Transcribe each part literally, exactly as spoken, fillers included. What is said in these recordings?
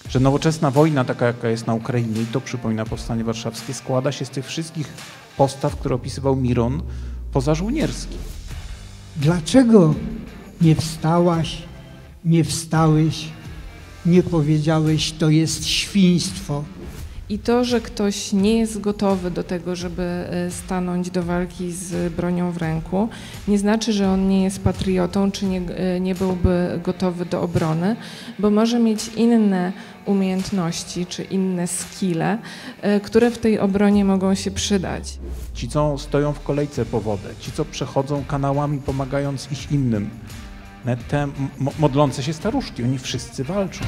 że nowoczesna wojna, taka jaka jest na Ukrainie, i to przypomina Powstanie Warszawskie, składa się z tych wszystkich postaw, które opisywał Miron, pozażołnierskich. Dlaczego nie wstałaś, nie wstałeś, nie powiedziałeś, to jest świństwo? I to, że ktoś nie jest gotowy do tego, żeby stanąć do walki z bronią w ręku, nie znaczy, że on nie jest patriotą, czy nie, nie byłby gotowy do obrony, bo może mieć inne umiejętności, czy inne skille, które w tej obronie mogą się przydać. Ci, co stoją w kolejce po wodę, ci, co przechodzą kanałami, pomagając ich innym, te modlące się staruszki, oni wszyscy walczą.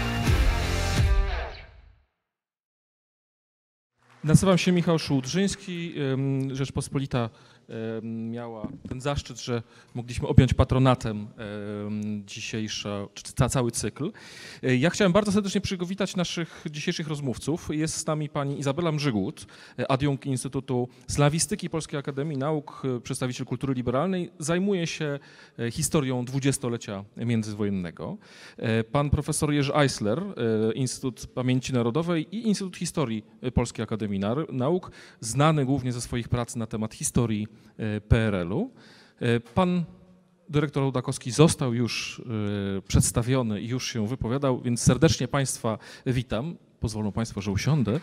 Nazywam się Michał Szułdrzyński. Rzeczpospolita miała ten zaszczyt, że mogliśmy objąć patronatem dzisiejsza, czy cały cykl. Ja chciałem bardzo serdecznie przywitać naszych dzisiejszych rozmówców. Jest z nami pani Izabela Mrzygłód, adiunkt Instytutu Slawistyki Polskiej Akademii Nauk, przedstawiciel kultury liberalnej. Zajmuje się historią dwudziestolecia międzywojennego. Pan profesor Jerzy Eisler, Instytut Pamięci Narodowej i Instytut Historii Polskiej Akademii Nauk, znany głównie ze swoich prac na temat historii P R L-u. Pan dyrektor Ołdakowski został już przedstawiony i już się wypowiadał, więc serdecznie Państwa witam. Pozwolą Państwo, że usiądę.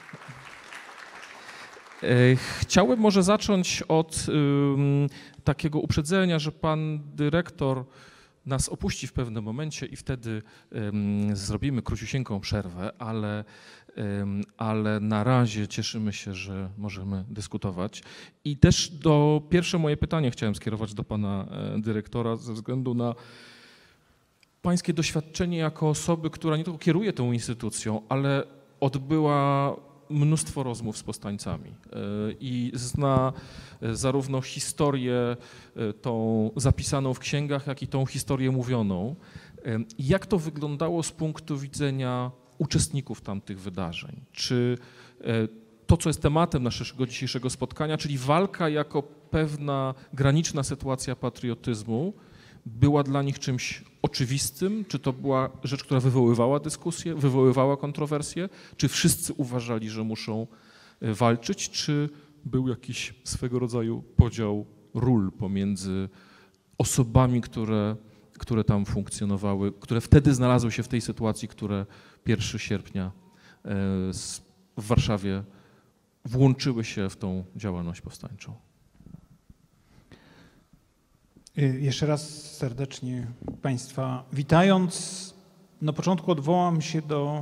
Chciałem może zacząć od takiego uprzedzenia, że pan dyrektor nas opuści w pewnym momencie i wtedy um, zrobimy króciusieńką przerwę, ale, um, ale na razie cieszymy się, że możemy dyskutować. I też do pierwsze moje pytanie chciałem skierować do pana e, dyrektora ze względu na pańskie doświadczenie jako osoby, która nie tylko kieruje tą instytucją, ale odbyła mnóstwo rozmów z powstańcami i zna zarówno historię tą zapisaną w księgach, jak i tą historię mówioną. Jak to wyglądało z punktu widzenia uczestników tamtych wydarzeń? Czy to, co jest tematem naszego dzisiejszego spotkania, czyli walka jako pewna graniczna sytuacja patriotyzmu, była dla nich czymś oczywistym? Czy to była rzecz, która wywoływała dyskusję, wywoływała kontrowersje? Czy wszyscy uważali, że muszą walczyć? Czy był jakiś swego rodzaju podział ról pomiędzy osobami, które, które tam funkcjonowały, które wtedy znalazły się w tej sytuacji, które pierwszego sierpnia w Warszawie włączyły się w tą działalność powstańczą? Jeszcze raz serdecznie Państwa witając. Na początku odwołam się do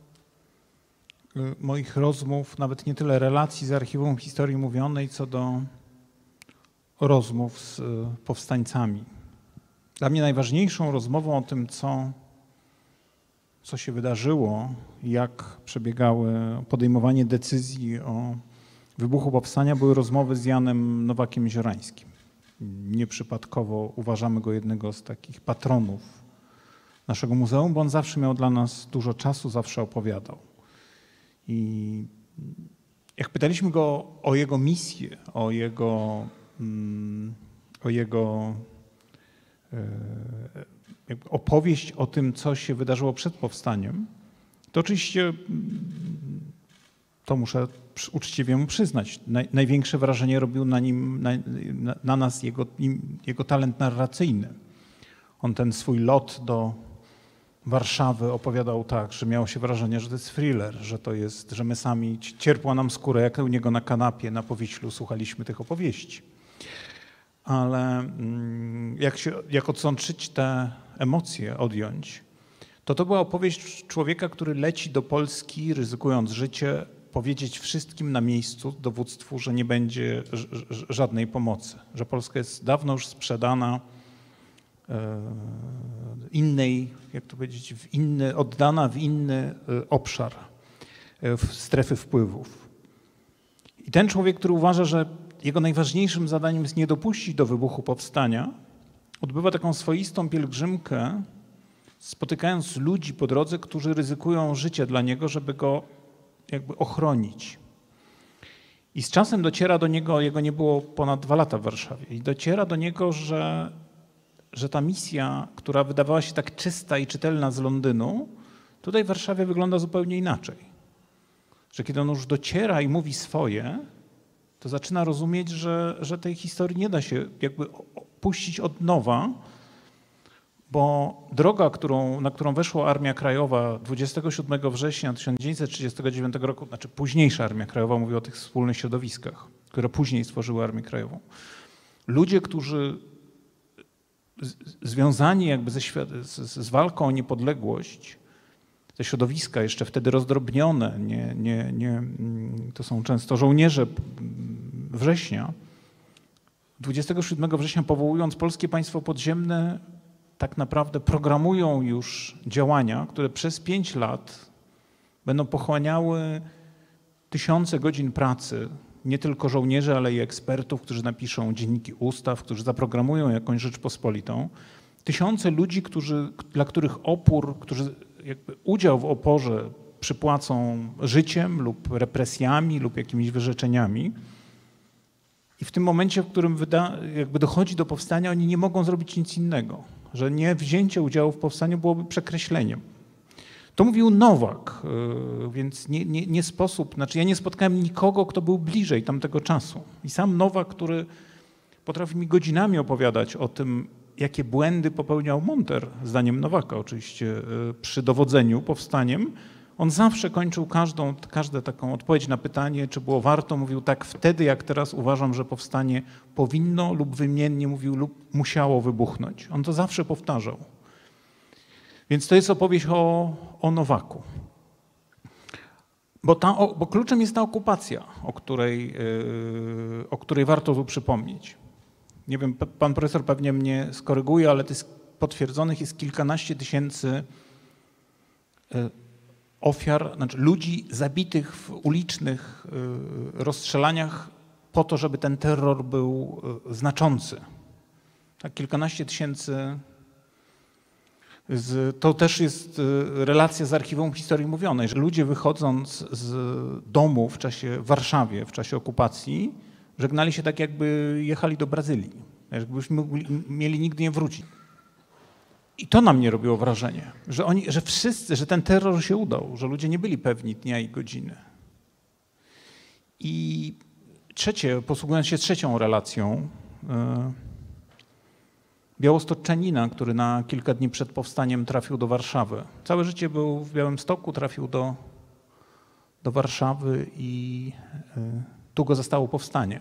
moich rozmów, nawet nie tyle relacji z Archiwum Historii Mówionej, co do rozmów z powstańcami. Dla mnie najważniejszą rozmową o tym, co, co się wydarzyło, jak przebiegały podejmowanie decyzji o wybuchu powstania, były rozmowy z Janem Nowakiem Ziorańskim. Nieprzypadkowo uważamy go jednego z takich patronów naszego muzeum, bo on zawsze miał dla nas dużo czasu, zawsze opowiadał. I jak pytaliśmy go o jego misję, o jego, o jego opowieść o tym, co się wydarzyło przed powstaniem, to oczywiście, to muszę uczciwie mu przyznać, naj, największe wrażenie robił na nim, na, na nas jego, jego talent narracyjny. On ten swój lot do Warszawy opowiadał tak, że miało się wrażenie, że to jest thriller, że to jest, że my sami, cierpła nam skórę, jak u niego na kanapie na Powiślu słuchaliśmy tych opowieści. Ale jak, się, jak odsączyć te emocje, odjąć, to to była opowieść człowieka, który leci do Polski, ryzykując życie, powiedzieć wszystkim na miejscu, dowództwu, że nie będzie żadnej pomocy, że Polska jest dawno już sprzedana innej, jak to powiedzieć, w inny, oddana w inny obszar, w strefy wpływów. I ten człowiek, który uważa, że jego najważniejszym zadaniem jest nie dopuścić do wybuchu powstania, odbywa taką swoistą pielgrzymkę, spotykając ludzi po drodze, którzy ryzykują życie dla niego, żeby go jakby ochronić. I z czasem dociera do niego, jego nie było ponad dwa lata w Warszawie, i dociera do niego, że, że ta misja, która wydawała się tak czysta i czytelna z Londynu, Tutaj w Warszawie wygląda zupełnie inaczej. Że kiedy on już dociera i mówi swoje, to zaczyna rozumieć, że, że tej historii nie da się jakby puścić od nowa, bo droga, którą, na którą weszła Armia Krajowa dwudziestego siódmego września tysiąc dziewięćset trzydziestego dziewiątego roku, znaczy późniejsza Armia Krajowa, mówię o tych wspólnych środowiskach, które później stworzyły Armię Krajową. Ludzie, którzy z, związani jakby ze świat, z, z walką o niepodległość, te środowiska jeszcze wtedy rozdrobnione, nie, nie, nie, to są często żołnierze września, dwudziestego siódmego września powołując Polskie Państwo Podziemne, tak naprawdę programują już działania, które przez pięć lat będą pochłaniały tysiące godzin pracy, nie tylko żołnierzy, ale i ekspertów, którzy napiszą dzienniki ustaw, którzy zaprogramują jakąś Rzeczpospolitą. Tysiące ludzi, którzy, dla których opór, którzy jakby udział w oporze przypłacą życiem lub represjami lub jakimiś wyrzeczeniami. I w tym momencie, w którym wyda, jakby dochodzi do powstania, oni nie mogą zrobić nic innego. Że nie wzięcie udziału w powstaniu byłoby przekreśleniem. To mówił Nowak, więc nie, nie, nie sposób, znaczy ja nie spotkałem nikogo, kto był bliżej tamtego czasu. I sam Nowak, który potrafi mi godzinami opowiadać o tym, jakie błędy popełniał Monter, zdaniem Nowaka oczywiście, przy dowodzeniu powstaniem, on zawsze kończył każdą, każdą taką odpowiedź na pytanie, czy było warto, mówił tak wtedy, jak teraz uważam, że powstanie powinno lub wymiennie mówił lub musiało wybuchnąć. On to zawsze powtarzał. Więc to jest opowieść o, o Nowaku. Bo, ta, bo kluczem jest ta okupacja, o której, yy, o której warto tu przypomnieć. Nie wiem, pan profesor pewnie mnie skoryguje, ale to jest, potwierdzonych jest kilkanaście tysięcy yy, ofiar, znaczy ludzi zabitych w ulicznych yy, rozstrzelaniach po to, żeby ten terror był yy, znaczący. Tak, kilkanaście tysięcy. Z, to też jest relacja z Archiwum Historii Mówionej, że ludzie wychodząc z domu w czasie w Warszawie, w czasie okupacji, żegnali się tak, jakby jechali do Brazylii, jakbyśmy mieli nigdy nie wrócić. I to na mnie robiło wrażenie, że oni, że wszyscy, że ten terror się udał, że ludzie nie byli pewni dnia i godziny. I trzecie, posługując się trzecią relacją, Białostoczanina, który na kilka dni przed powstaniem trafił do Warszawy. Całe życie był w Białymstoku, trafił do, do Warszawy i y, tu go zastało powstanie.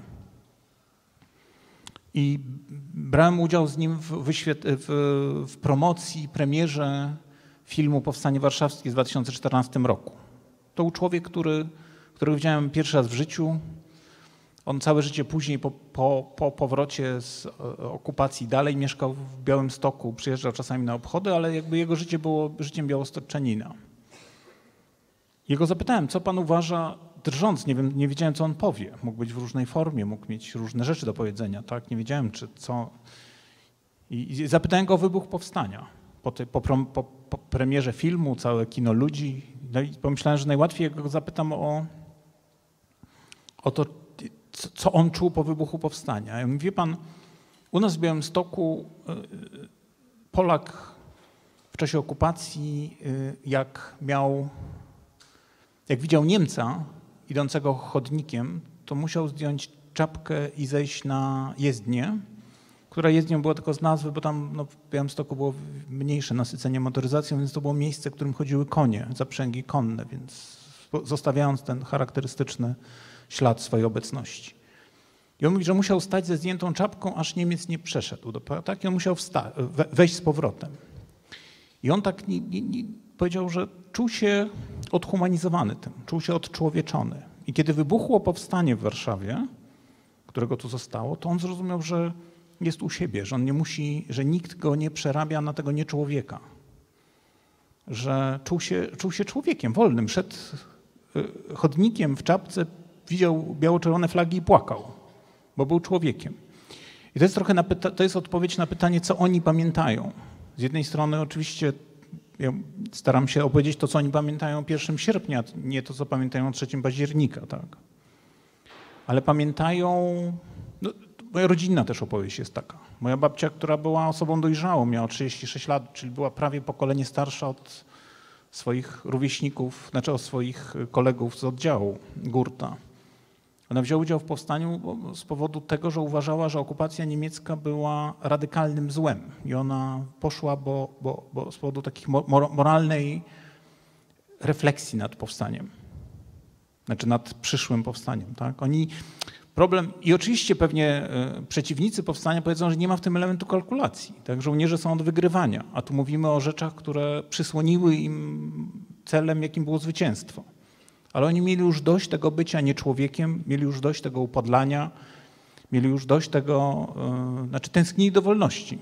I brałem udział z nim w, wyświet- w, w promocji, premierze filmu Powstanie Warszawskie w dwa tysiące czternastym roku. To był człowiek, który, którego widziałem pierwszy raz w życiu. On całe życie później po, po, po powrocie z okupacji dalej mieszkał w Białymstoku, przyjeżdżał czasami na obchody, ale jakby jego życie było życiem białostoczanina. Jego zapytałem, co pan uważa, drżąc, nie wiem, nie wiedziałem, co on powie. Mógł być w różnej formie, mógł mieć różne rzeczy do powiedzenia, tak? Nie wiedziałem, czy co. I, i zapytałem go o wybuch powstania. Po, tej, po, po, po premierze filmu, całe kino ludzi. No i pomyślałem, że najłatwiej go zapytam o, o to, co on czuł po wybuchu powstania. Ja mówię, wie pan, u nas w Białymstoku Polak w czasie okupacji, jak miał, jak widział Niemca idącego chodnikiem, to musiał zdjąć czapkę i zejść na jezdnię, która jezdnią była tylko z nazwy, bo tam no, w Białymstoku było mniejsze nasycenie motoryzacją, więc to było miejsce, w którym chodziły konie, zaprzęgi konne, więc zostawiając ten charakterystyczny ślad swojej obecności. I on mówi, że musiał stać ze zdjętą czapką, aż Niemiec nie przeszedł. Tak? I on musiał wsta- we- wejść z powrotem. I on tak nie, nie, nie powiedział, że czuł się odhumanizowany tym, czuł się odczłowieczony. I kiedy wybuchło powstanie w Warszawie, którego tu zostało, to on zrozumiał, że jest u siebie, że on nie musi, że nikt go nie przerabia na tego nieczłowieka. Że czuł się, czuł się człowiekiem wolnym. Szedł chodnikiem w czapce, widział biało-czerwone flagi i płakał, bo był człowiekiem. I to jest trochę na pyta- to jest odpowiedź na pytanie, co oni pamiętają. Z jednej strony oczywiście ja staram się opowiedzieć to, co oni pamiętają pierwszego sierpnia, nie to, co pamiętają trzeciego października, tak. Ale pamiętają, no, moja rodzinna też opowieść jest taka. Moja babcia, która była osobą dojrzałą, miała trzydzieści sześć lat, czyli była prawie pokolenie starsza od, swoich rówieśników, znaczy o swoich kolegów z oddziału Gurta. Ona wzięła udział w powstaniu z powodu tego, że uważała, że okupacja niemiecka była radykalnym złem i ona poszła bo, bo, bo z powodu takiej moralnej refleksji nad powstaniem, znaczy nad przyszłym powstaniem. Tak? Oni problem, i oczywiście pewnie przeciwnicy powstania powiedzą, że nie ma w tym elementu kalkulacji, tak? Żołnierze są od wygrywania, a tu mówimy o rzeczach, które przysłoniły im celem, jakim było zwycięstwo. Ale oni mieli już dość tego bycia nieczłowiekiem, mieli już dość tego upodlania, mieli już dość tego, yy, znaczy tęsknili do wolności.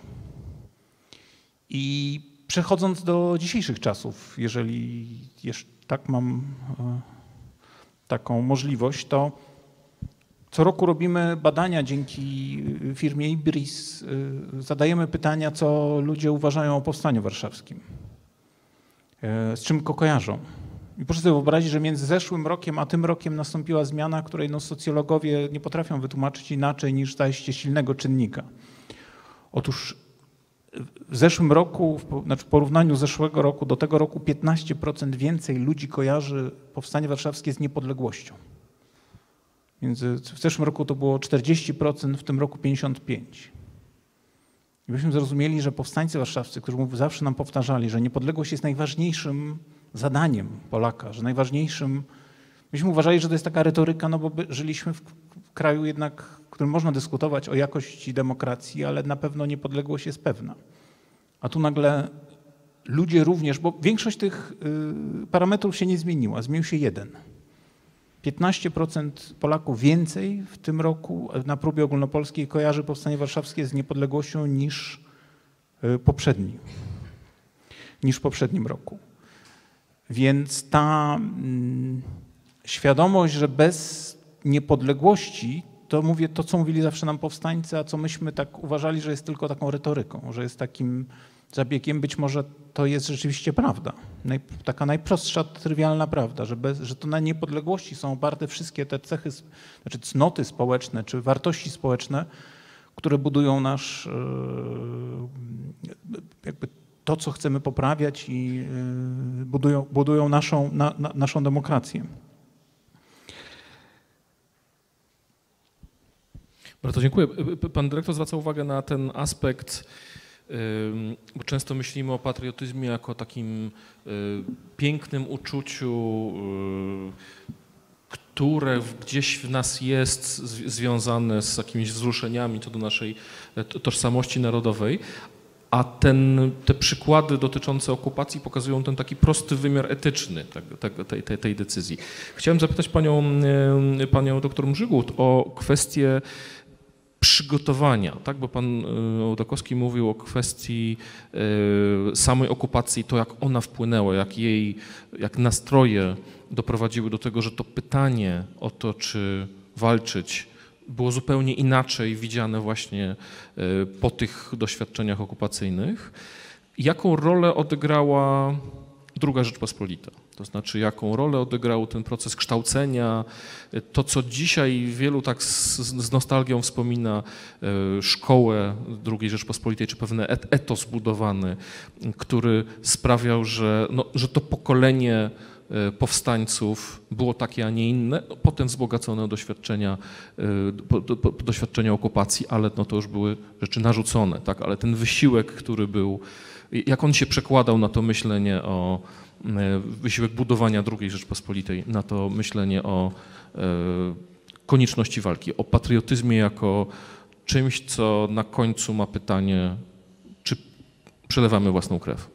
I przechodząc do dzisiejszych czasów, jeżeli jeszcze tak mam yy, taką możliwość, to co roku robimy badania dzięki firmie Ibris, yy, zadajemy pytania, co ludzie uważają o powstaniu warszawskim, yy, z czym go kojarzą. I proszę sobie wyobrazić, że między zeszłym rokiem a tym rokiem nastąpiła zmiana, której no, socjologowie nie potrafią wytłumaczyć inaczej niż zajście silnego czynnika. Otóż w zeszłym roku, w, znaczy w porównaniu z zeszłego roku do tego roku piętnaście procent więcej ludzi kojarzy powstanie warszawskie z niepodległością. Między, w zeszłym roku to było czterdzieści procent, w tym roku pięćdziesiąt pięć procent. I byśmy zrozumieli, że powstańcy warszawscy, którzy zawsze nam powtarzali, że niepodległość jest najważniejszym zadaniem Polaka, że najważniejszym, myśmy uważali, że to jest taka retoryka, no bo żyliśmy w kraju jednak, w którym można dyskutować o jakości demokracji, ale na pewno niepodległość jest pewna. A tu nagle ludzie również, bo większość tych parametrów się nie zmieniła, zmienił się jeden. piętnaście procent Polaków więcej w tym roku na próbie ogólnopolskiej kojarzy powstanie warszawskie z niepodległością niż poprzedni, niż w poprzednim roku. Więc ta mm, świadomość, że bez niepodległości, to mówię to, co mówili zawsze nam powstańcy, a co myśmy tak uważali, że jest tylko taką retoryką, że jest takim zabiegiem, być może to jest rzeczywiście prawda. Naj, taka najprostsza, trywialna prawda, że, bez, że to na niepodległości są oparte wszystkie te cechy, znaczy cnoty społeczne, czy wartości społeczne, które budują nasz yy, jakby to, co chcemy poprawiać i budują, budują naszą, na, na, naszą demokrację. Bardzo dziękuję. Pan dyrektor zwraca uwagę na ten aspekt, bo często myślimy o patriotyzmie jako takim pięknym uczuciu, które gdzieś w nas jest związane z jakimiś wzruszeniami co do naszej tożsamości narodowej. A ten, te przykłady dotyczące okupacji pokazują ten taki prosty wymiar etyczny tej, tej, tej decyzji. Chciałem zapytać panią, panią doktor Mrzygłód o kwestię przygotowania, tak? Bo pan Ołdakowski mówił o kwestii samej okupacji, to jak ona wpłynęła, jak jej, jak nastroje doprowadziły do tego, że to pytanie o to, czy walczyć, było zupełnie inaczej widziane właśnie po tych doświadczeniach okupacyjnych. Jaką rolę odegrała druga Rzeczpospolita? To znaczy, jaką rolę odegrał ten proces kształcenia, to co dzisiaj wielu tak z, z nostalgią wspomina szkołę drugiej Rzeczpospolitej, czy pewien etos budowany, który sprawiał, że, no, że to pokolenie powstańców było takie, a nie inne, no, potem wzbogacone o doświadczenia, doświadczenia okupacji, ale no, to już były rzeczy narzucone, tak? Ale ten wysiłek, który był, jak on się przekładał na to myślenie o wysiłek budowania drugiej Rzeczpospolitej, na to myślenie o konieczności walki, o patriotyzmie jako czymś, co na końcu ma pytanie, czy przelewamy własną krew.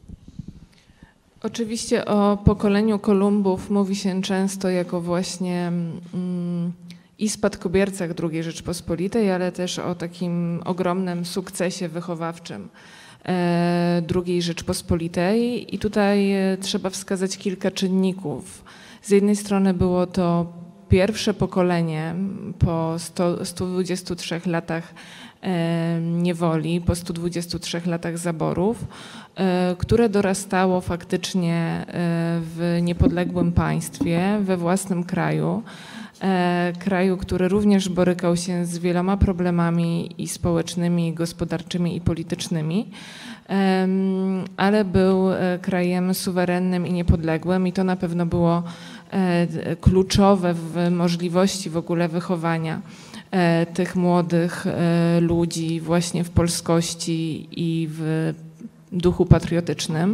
Oczywiście o pokoleniu Kolumbów mówi się często jako właśnie mm, i spadkobiercach drugiej Rzeczpospolitej, ale też o takim ogromnym sukcesie wychowawczym e, drugiej Rzeczpospolitej. I tutaj e, trzeba wskazać kilka czynników. Z jednej strony było to pierwsze pokolenie po stu dwudziestu trzech latach niewoli, po stu dwudziestu trzech latach zaborów, które dorastało faktycznie w niepodległym państwie, we własnym kraju, kraju, który również borykał się z wieloma problemami i społecznymi, i gospodarczymi, i politycznymi, ale był krajem suwerennym i niepodległym i to na pewno było kluczowe w możliwości w ogóle wychowania tych młodych ludzi właśnie w polskości i w duchu patriotycznym.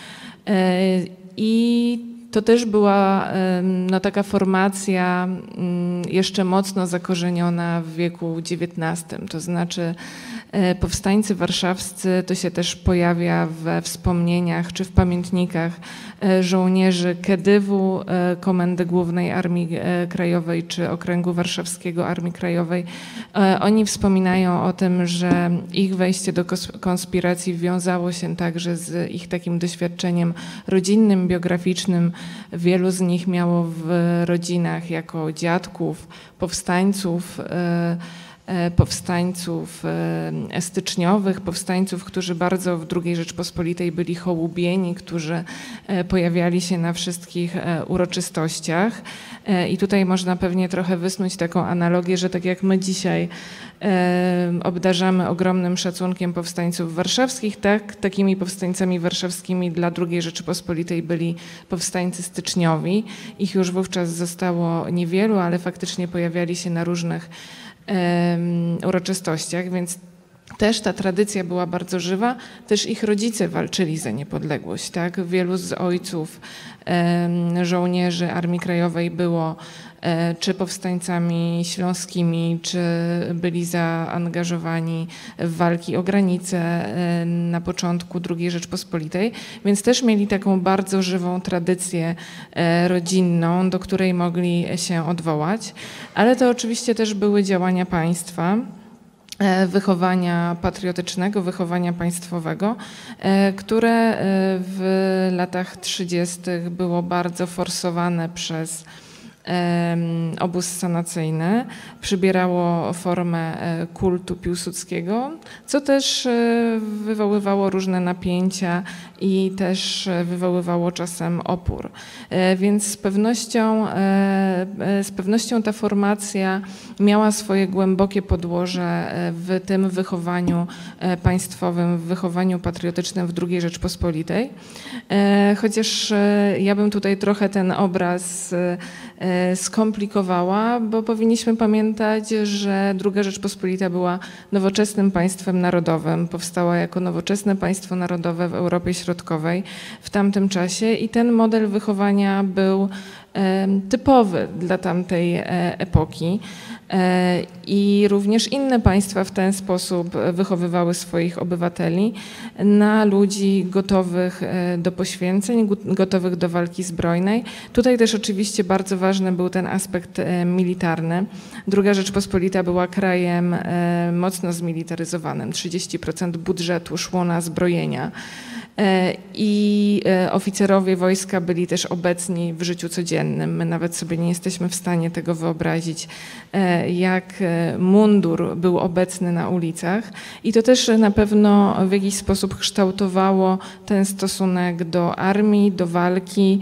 I to też była no, taka formacja jeszcze mocno zakorzeniona w wieku dziewiętnastym, to znaczy powstańcy warszawscy, to się też pojawia we wspomnieniach czy w pamiętnikach żołnierzy Kedywu, Komendy Głównej Armii Krajowej czy Okręgu Warszawskiego Armii Krajowej. Oni wspominają o tym, że ich wejście do konspiracji wiązało się także z ich takim doświadczeniem rodzinnym, biograficznym. Wielu z nich miało w rodzinach jako dziadków, powstańców, powstańców styczniowych, powstańców, którzy bardzo w drugiej Rzeczpospolitej byli hołubieni, którzy pojawiali się na wszystkich uroczystościach. I tutaj można pewnie trochę wysnuć taką analogię, że tak jak my dzisiaj obdarzamy ogromnym szacunkiem powstańców warszawskich, tak takimi powstańcami warszawskimi dla drugiej Rzeczypospolitej byli powstańcy styczniowi. Ich już wówczas zostało niewielu, ale faktycznie pojawiali się na różnych uroczystościach, więc też ta tradycja była bardzo żywa, też ich rodzice walczyli za niepodległość, tak? Wielu z ojców żołnierzy Armii Krajowej było czy powstańcami śląskimi, czy byli zaangażowani w walki o granice na początku drugiej Rzeczpospolitej, więc też mieli taką bardzo żywą tradycję rodzinną, do której mogli się odwołać, ale to oczywiście też były działania państwa, wychowania patriotycznego, wychowania państwowego, które w latach trzydziestych było bardzo forsowane przez obóz sanacyjny, przybierało formę kultu Piłsudskiego, co też wywoływało różne napięcia i też wywoływało czasem opór. Więc z pewnością, z pewnością ta formacja miała swoje głębokie podłoże w tym wychowaniu państwowym, w wychowaniu patriotycznym w drugiej Rzeczpospolitej. Chociaż ja bym tutaj trochę ten obraz skomplikowała, bo powinniśmy pamiętać, że druga Rzeczpospolita była nowoczesnym państwem narodowym, powstała jako nowoczesne państwo narodowe w Europie Środkowej w tamtym czasie i ten model wychowania był typowy dla tamtej epoki. I również inne państwa w ten sposób wychowywały swoich obywateli na ludzi gotowych do poświęceń, gotowych do walki zbrojnej. Tutaj też oczywiście bardzo ważny był ten aspekt militarny. Druga Rzeczpospolita była krajem mocno zmilitaryzowanym. trzydzieści procent budżetu szło na zbrojenia. I oficerowie wojska byli też obecni w życiu codziennym. My nawet sobie nie jesteśmy w stanie tego wyobrazić, jak mundur był obecny na ulicach. I to też na pewno w jakiś sposób kształtowało ten stosunek do armii, do walki,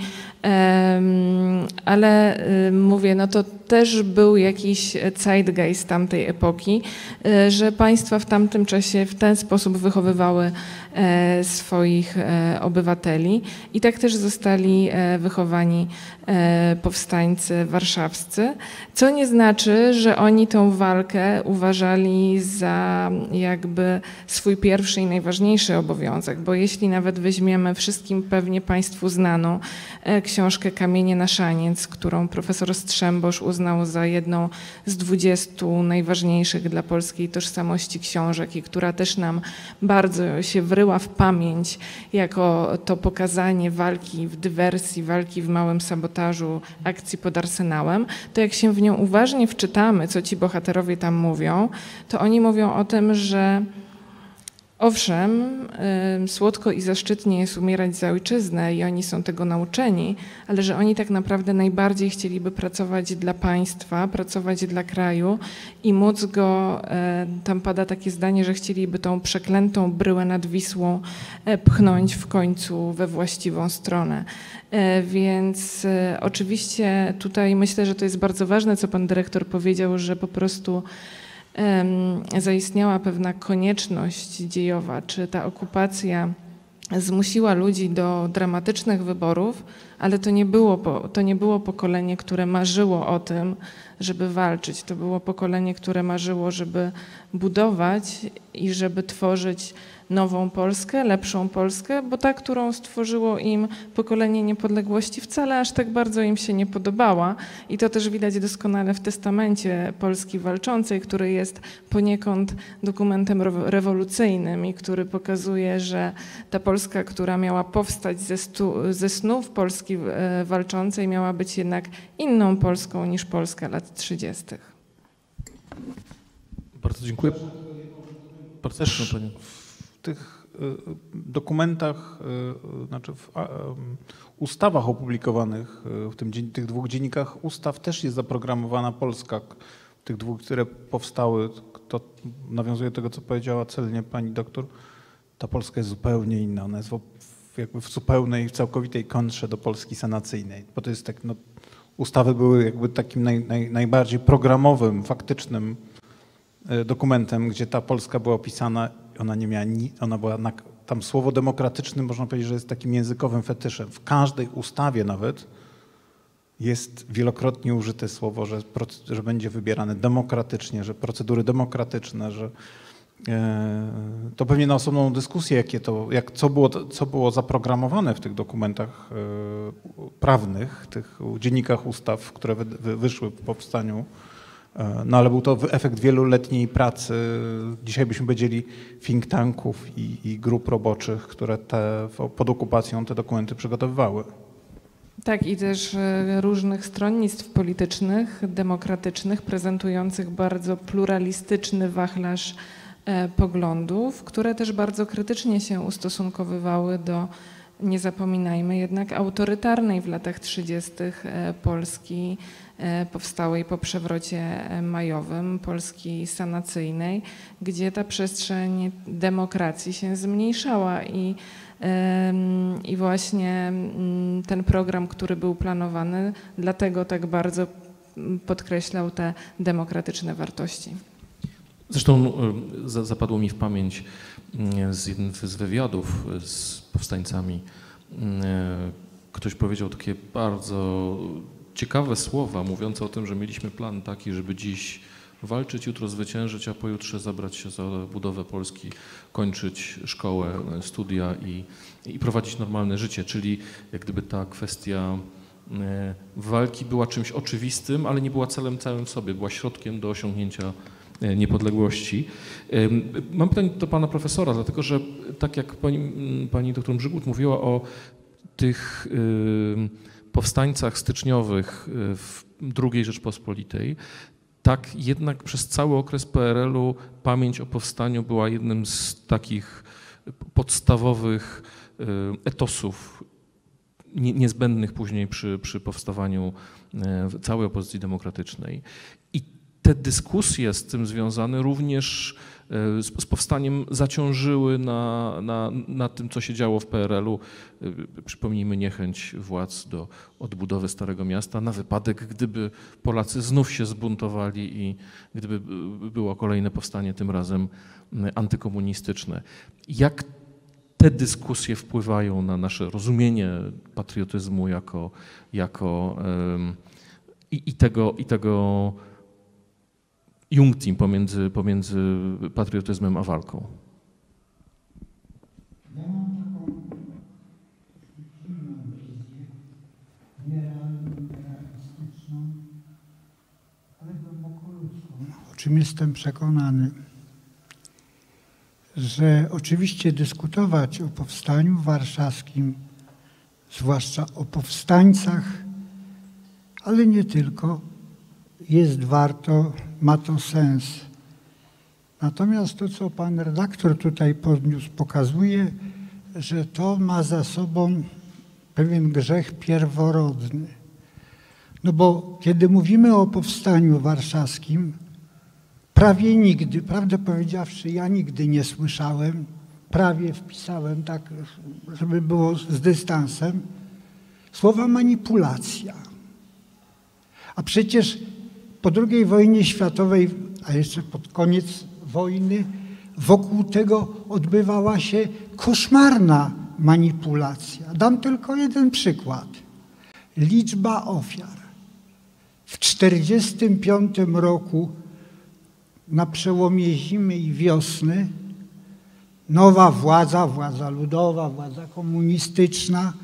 ale mówię, no to też był jakiś zeitgeist tamtej epoki, że państwa w tamtym czasie w ten sposób wychowywały swoich obywateli i tak też zostali wychowani powstańcy warszawscy, co nie znaczy, że oni tą walkę uważali za jakby swój pierwszy i najważniejszy obowiązek, bo jeśli nawet weźmiemy wszystkim pewnie Państwu znaną książkę Kamienie na szaniec, którą profesor Strzembosz uznał za jedną z dwudziestu najważniejszych dla polskiej tożsamości książek i która też nam bardzo się wryła w pamięć jako to pokazanie walki w dywersji, walki w małym sabotażu, akcji pod Arsenałem, to jak się w nią uważnie wczytamy, co ci bohaterowie tam mówią, to oni mówią o tym, że Owszem, y, słodko i zaszczytnie jest umierać za ojczyznę i oni są tego nauczeni, ale że oni tak naprawdę najbardziej chcieliby pracować dla państwa, pracować dla kraju i móc go, y, tam pada takie zdanie, że chcieliby tą przeklętą bryłę nad Wisłą y, pchnąć w końcu we właściwą stronę. Y, więc y, oczywiście tutaj myślę, że to jest bardzo ważne, co pan dyrektor powiedział, że po prostu zaistniała pewna konieczność dziejowa, czy ta okupacja zmusiła ludzi do dramatycznych wyborów, ale to nie było, to nie było pokolenie, które marzyło o tym, żeby walczyć. To było pokolenie, które marzyło, żeby budować i żeby tworzyć nową Polskę, lepszą Polskę, bo ta, którą stworzyło im pokolenie niepodległości, wcale aż tak bardzo im się nie podobała. I to też widać doskonale w testamencie Polski Walczącej, który jest poniekąd dokumentem rewolucyjnym i który pokazuje, że ta Polska, która miała powstać ze, stu, ze snów Polski Walczącej, miała być jednak inną Polską niż Polska lat trzydziestych. Bardzo dziękuję. Bardzo Też proszę, w tych dokumentach, znaczy w ustawach opublikowanych, w tym, tych dwóch dziennikach ustaw też jest zaprogramowana Polska, tych dwóch, które powstały. To nawiązuje do tego, co powiedziała celnie pani doktor. Ta Polska jest zupełnie inna. Ona jest w, jakby w zupełnej, w całkowitej kontrze do Polski sanacyjnej. Bo to jest tak, no, ustawy były jakby takim naj, naj, najbardziej programowym, faktycznym dokumentem, gdzie ta Polska była opisana, ona nie miała, ni, ona była, na, tam słowo demokratyczny można powiedzieć, że jest takim językowym fetyszem. W każdej ustawie nawet jest wielokrotnie użyte słowo, że, że będzie wybierane demokratycznie, że procedury demokratyczne, że e, to pewnie na osobną dyskusję, jakie to, jak, co, było, co było zaprogramowane w tych dokumentach e, prawnych, tych dziennikach ustaw, które wy, wy, wyszły po powstaniu. No ale był to efekt wieloletniej pracy, dzisiaj byśmy powiedzieli think tanków i, i grup roboczych, które te, pod okupacją te dokumenty przygotowywały. Tak, i też różnych stronnictw politycznych, demokratycznych, prezentujących bardzo pluralistyczny wachlarz poglądów, które też bardzo krytycznie się ustosunkowywały do, nie zapominajmy jednak, autorytarnej w latach trzydziestych Polski powstałej po przewrocie majowym, Polski sanacyjnej, gdzie ta przestrzeń demokracji się zmniejszała i, i właśnie ten program, który był planowany, dlatego tak bardzo podkreślał te demokratyczne wartości. Zresztą zapadło mi w pamięć z jednym z wywiadów z powstańcami. Ktoś powiedział takie bardzo ciekawe słowa mówiące o tym, że mieliśmy plan taki, żeby dziś walczyć, jutro zwyciężyć, a pojutrze zabrać się za budowę Polski, kończyć szkołę, studia i, i prowadzić normalne życie. Czyli jak gdyby ta kwestia walki była czymś oczywistym, ale nie była celem całym w sobie, była środkiem do osiągnięcia niepodległości. Mam pytanie do pana profesora, dlatego że tak jak pani, pani doktor Brzygłód mówiła o tych powstańcach styczniowych w drugiej Rzeczpospolitej, tak jednak przez cały okres P R L u pamięć o powstaniu była jednym z takich podstawowych etosów niezbędnych później przy, przy powstawaniu całej opozycji demokratycznej. I te dyskusje z tym związane również z, z powstaniem zaciążyły na, na, na tym, co się działo w P R L u. Przypomnijmy niechęć władz do odbudowy Starego Miasta na wypadek, gdyby Polacy znów się zbuntowali i gdyby było kolejne powstanie, tym razem antykomunistyczne. Jak te dyskusje wpływają na nasze rozumienie patriotyzmu jako, jako um, i, i tego, i tego Jungteam pomiędzy, pomiędzy patriotyzmem a walką? Ja mam taką fikcyjną wizję, nierealną, realistyczną, ale głęboko ludzką. O czym jestem przekonany, że oczywiście dyskutować o powstaniu warszawskim, zwłaszcza o powstańcach, ale nie tylko, jest warto, ma to sens. Natomiast to, co pan redaktor tutaj podniósł, pokazuje, że to ma za sobą pewien grzech pierworodny. No bo kiedy mówimy o powstaniu warszawskim, prawie nigdy, prawdę powiedziawszy, ja nigdy nie słyszałem, prawie wpisałem tak, żeby było z dystansem, słowa manipulacja. A przecież po drugiej wojnie światowej, a jeszcze pod koniec wojny, wokół tego odbywała się koszmarna manipulacja. Dam tylko jeden przykład. Liczba ofiar. W czterdziestym piątym roku na przełomie zimy i wiosny nowa władza, władza ludowa, władza komunistyczna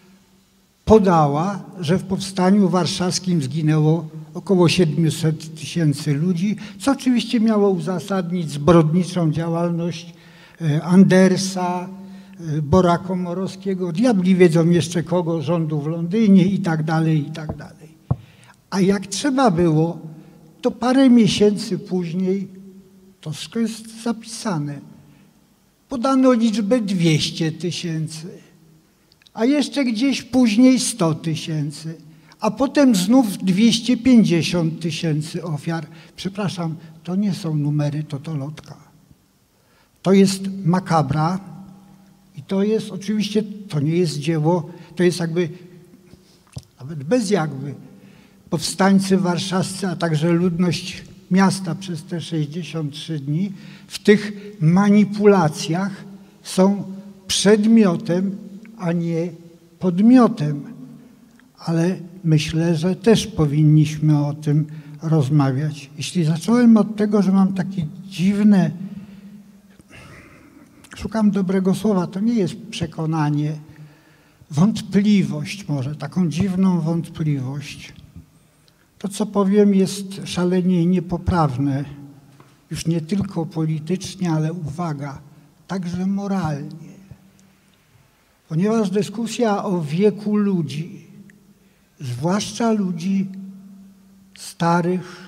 podała, że w powstaniu warszawskim zginęło około siedemset tysięcy ludzi, co oczywiście miało uzasadnić zbrodniczą działalność Andersa, Bora Komorowskiego, diabli wiedzą jeszcze kogo, rządu w Londynie i tak dalej, i tak dalej. A jak trzeba było, to parę miesięcy później, to wszystko jest zapisane, podano liczbę dwieście tysięcy, a jeszcze gdzieś później sto tysięcy, a potem znów dwieście pięćdziesiąt tysięcy ofiar. Przepraszam, to nie są numery, to to lotka. To jest makabra i to jest oczywiście, to nie jest dzieło, to jest jakby, nawet bez jakby, powstańcy warszawscy, a także ludność miasta przez te sześćdziesiąt trzy dni w tych manipulacjach są przedmiotem, a nie podmiotem. Ale myślę, że też powinniśmy o tym rozmawiać. Jeśli zacząłem od tego, że mam takie dziwne, szukam dobrego słowa, to nie jest przekonanie, wątpliwość może, taką dziwną wątpliwość. To, co powiem, jest szalenie niepoprawne, już nie tylko politycznie, ale uwaga, także moralnie. Ponieważ dyskusja o wieku ludzi, zwłaszcza ludzi starych,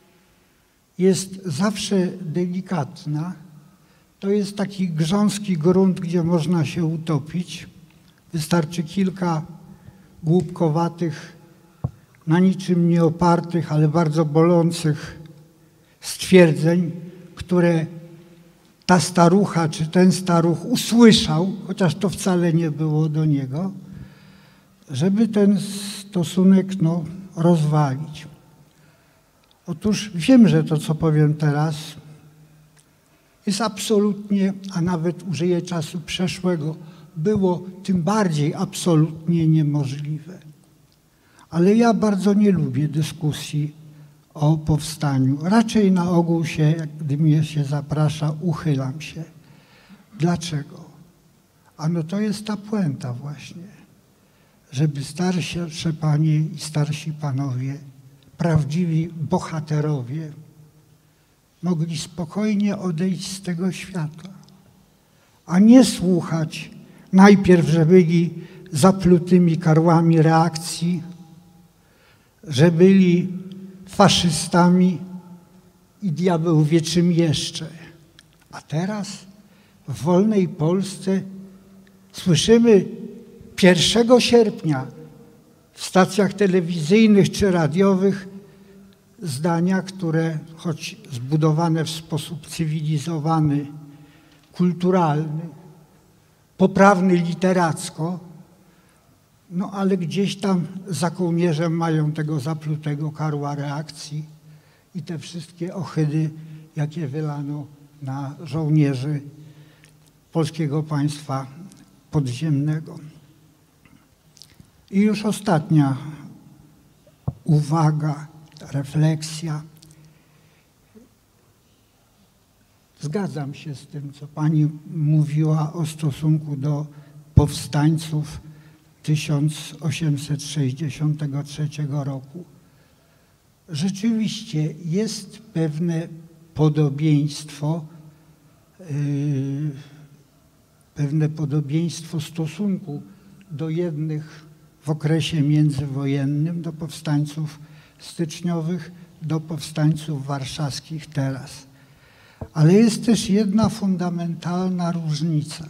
jest zawsze delikatna. To jest taki grząski grunt, gdzie można się utopić. Wystarczy kilka głupkowatych, na niczym nie opartych, ale bardzo bolących stwierdzeń, które ta starucha czy ten staruch usłyszał, chociaż to wcale nie było do niego, żeby ten stosunek no, rozwalić. Otóż wiem, że to, co powiem teraz, jest absolutnie, a nawet użyję czasu przeszłego, było tym bardziej absolutnie niemożliwe. Ale ja bardzo nie lubię dyskusji o powstaniu. Raczej na ogół się, jak gdy mnie się zaprasza, uchylam się. Dlaczego? Ano to jest ta puenta właśnie, żeby starsze panie i starsi panowie, prawdziwi bohaterowie, mogli spokojnie odejść z tego świata, a nie słuchać najpierw, że byli zaplutymi karłami reakcji, że byli faszystami i diabeł wie czym jeszcze. A teraz w wolnej Polsce słyszymy pierwszego sierpnia w stacjach telewizyjnych czy radiowych zdania, które choć zbudowane w sposób cywilizowany, kulturalny, poprawny literacko, no ale gdzieś tam za kołnierzem mają tego zaplutego karła reakcji i te wszystkie ohydy, jakie wylano na żołnierzy polskiego państwa podziemnego. I już ostatnia uwaga, refleksja. Zgadzam się z tym, co pani mówiła o stosunku do powstańców tysiąc osiemset sześćdziesiątego trzeciego roku. Rzeczywiście jest pewne podobieństwo, yy, pewne podobieństwo stosunku do jednych w okresie międzywojennym, do powstańców styczniowych, do powstańców warszawskich teraz. Ale jest też jedna fundamentalna różnica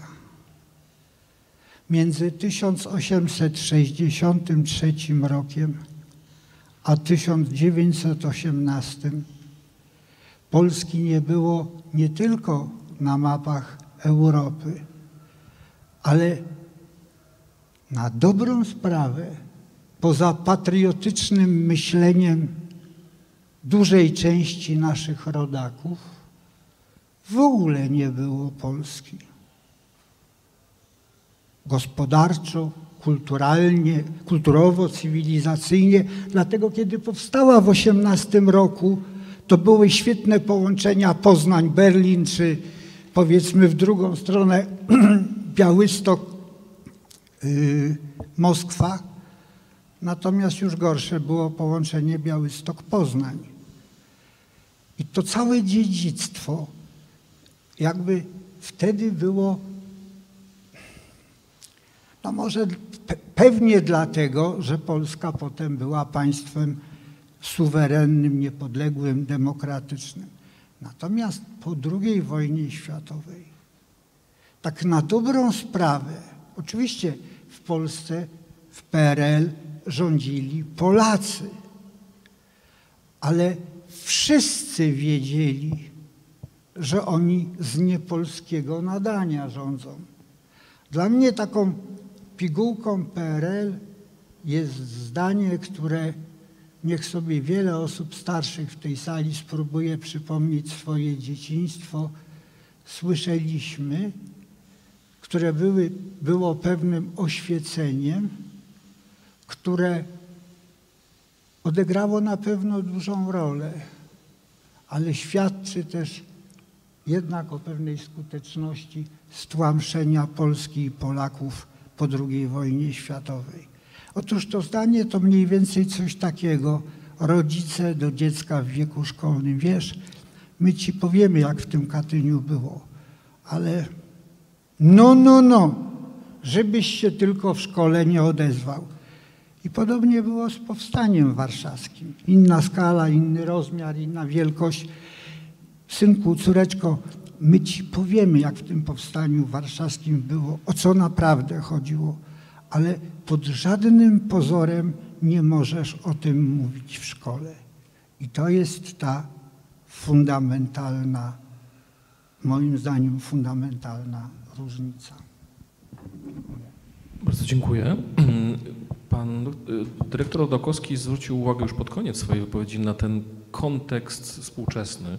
między tysiąc osiemset sześćdziesiątym trzecim rokiem a tysiąc dziewięćset osiemnastym. Polski nie było nie tylko na mapach Europy, ale na dobrą sprawę, poza patriotycznym myśleniem dużej części naszych rodaków, w ogóle nie było Polski. Gospodarczo, kulturalnie, kulturowo, cywilizacyjnie. Dlatego kiedy powstała w osiemnastym roku, to były świetne połączenia Poznań-Berlin, czy powiedzmy w drugą stronę Białystok-Moskwa. Natomiast już gorsze było połączenie Białystok-Poznań. I to całe dziedzictwo jakby wtedy było, no może pe pewnie dlatego, że Polska potem była państwem suwerennym, niepodległym, demokratycznym. Natomiast po drugiej wojnie światowej, tak na dobrą sprawę, oczywiście w Polsce, w P R L rządzili Polacy, ale wszyscy wiedzieli, że oni z niepolskiego nadania rządzą. Dla mnie taką pigułką P R L jest zdanie, które niech sobie wiele osób starszych w tej sali spróbuje przypomnieć swoje dzieciństwo. Słyszeliśmy, które były, było pewnym oświeceniem, które odegrało na pewno dużą rolę, ale świadczy też jednak o pewnej skuteczności stłamszenia Polski i Polaków po drugiej wojnie światowej. Otóż to zdanie to mniej więcej coś takiego. Rodzice do dziecka w wieku szkolnym. Wiesz, my ci powiemy, jak w tym Katyniu było, ale no, no, no, żebyś się tylko w szkole nie odezwał. I podobnie było z powstaniem warszawskim. Inna skala, inny rozmiar, inna wielkość. Synku, córeczko, my ci powiemy, jak w tym powstaniu warszawskim było, o co naprawdę chodziło, ale pod żadnym pozorem nie możesz o tym mówić w szkole. I to jest ta fundamentalna, moim zdaniem fundamentalna różnica. Bardzo dziękuję. Pan dyrektor Ołdakowski zwrócił uwagę już pod koniec swojej wypowiedzi na ten kontekst współczesny,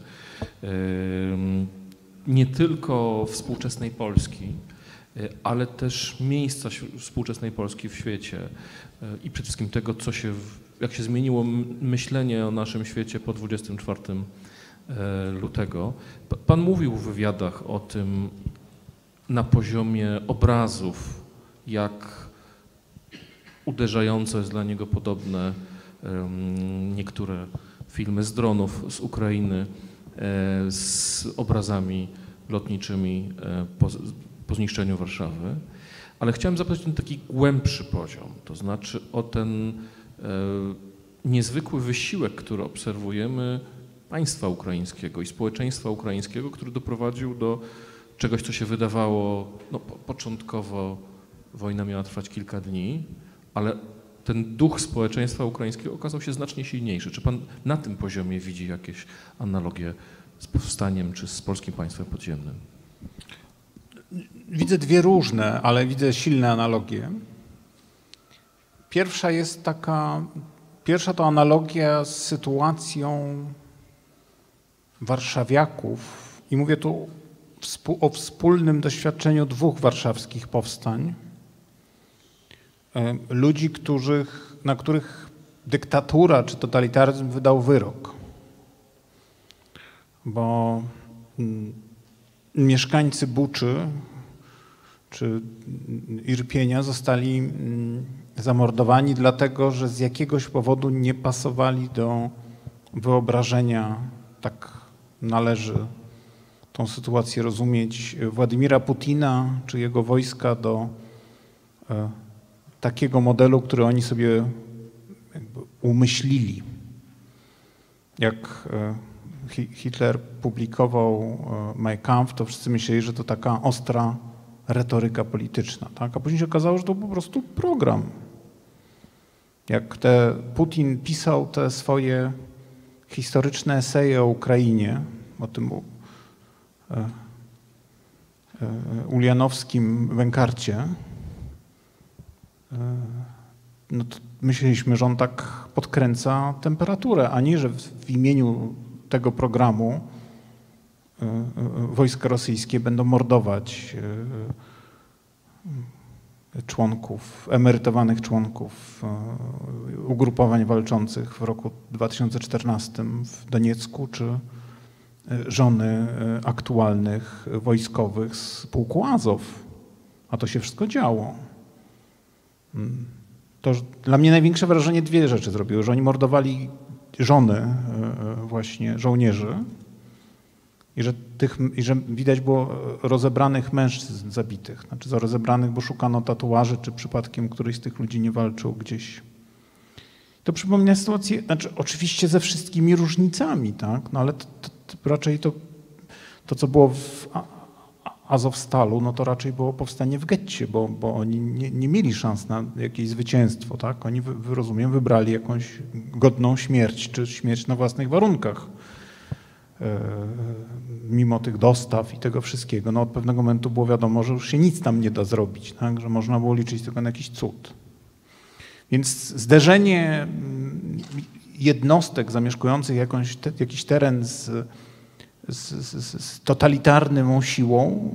nie tylko współczesnej Polski, ale też miejsca współczesnej Polski w świecie i przede wszystkim tego, co się, jak się zmieniło myślenie o naszym świecie po dwudziestego czwartego lutego. Pan mówił w wywiadach o tym na poziomie obrazów, jak uderzająco jest dla niego podobne niektóre filmy z dronów z Ukrainy z obrazami lotniczymi po, po zniszczeniu Warszawy. Ale chciałem zapytać o ten taki głębszy poziom, to znaczy o ten niezwykły wysiłek, który obserwujemy państwa ukraińskiego i społeczeństwa ukraińskiego, który doprowadził do czegoś, co się wydawało, no, początkowo wojna miała trwać kilka dni, ale ten duch społeczeństwa ukraińskiego okazał się znacznie silniejszy. Czy pan na tym poziomie widzi jakieś analogie z powstaniem czy z polskim państwem podziemnym? Widzę dwie różne, ale widzę silne analogie. Pierwsza jest taka, pierwsza to analogia z sytuacją warszawiaków i mówię tu o wspólnym doświadczeniu dwóch warszawskich powstań. Ludzi, których, na których dyktatura czy totalitaryzm wydał wyrok. Bo mieszkańcy Buczy czy Irpienia zostali zamordowani dlatego, że z jakiegoś powodu nie pasowali do wyobrażenia, tak należy tą sytuację rozumieć, Władimira Putina czy jego wojska do takiego modelu, który oni sobie jakby umyślili. Jak Hitler publikował Mein Kampf, to wszyscy myśleli, że to taka ostra retoryka polityczna, tak? A później się okazało, że to po prostu program. Jak te Putin pisał te swoje historyczne eseje o Ukrainie, o tym ulianowskim wękarcie, no to myśleliśmy, że on tak podkręca temperaturę, a nie, że w imieniu tego programu wojska rosyjskie będą mordować członków, emerytowanych członków ugrupowań walczących w roku dwa tysiące czternastym w Doniecku, czy żony aktualnych wojskowych z pułku Azow. A to się wszystko działo. To dla mnie największe wrażenie dwie rzeczy zrobiły, że oni mordowali żony właśnie żołnierzy i że, tych, i że widać było rozebranych mężczyzn zabitych. Znaczy rozebranych, bo szukano tatuaży, czy przypadkiem któryś z tych ludzi nie walczył gdzieś. To przypomina sytuację, znaczy oczywiście ze wszystkimi różnicami, tak? No ale to, to, to raczej to, to, co było w Azowstalu, no to raczej było powstanie w getcie, bo, bo oni nie, nie mieli szans na jakieś zwycięstwo, tak? Oni, wy, wy, rozumiem, wybrali jakąś godną śmierć, czy śmierć na własnych warunkach, e, mimo tych dostaw i tego wszystkiego. No od pewnego momentu było wiadomo, że już się nic tam nie da zrobić, tak? Że można było liczyć tylko na jakiś cud. Więc zderzenie jednostek zamieszkujących jakąś, te, jakiś teren z, z, z, z totalitarną siłą,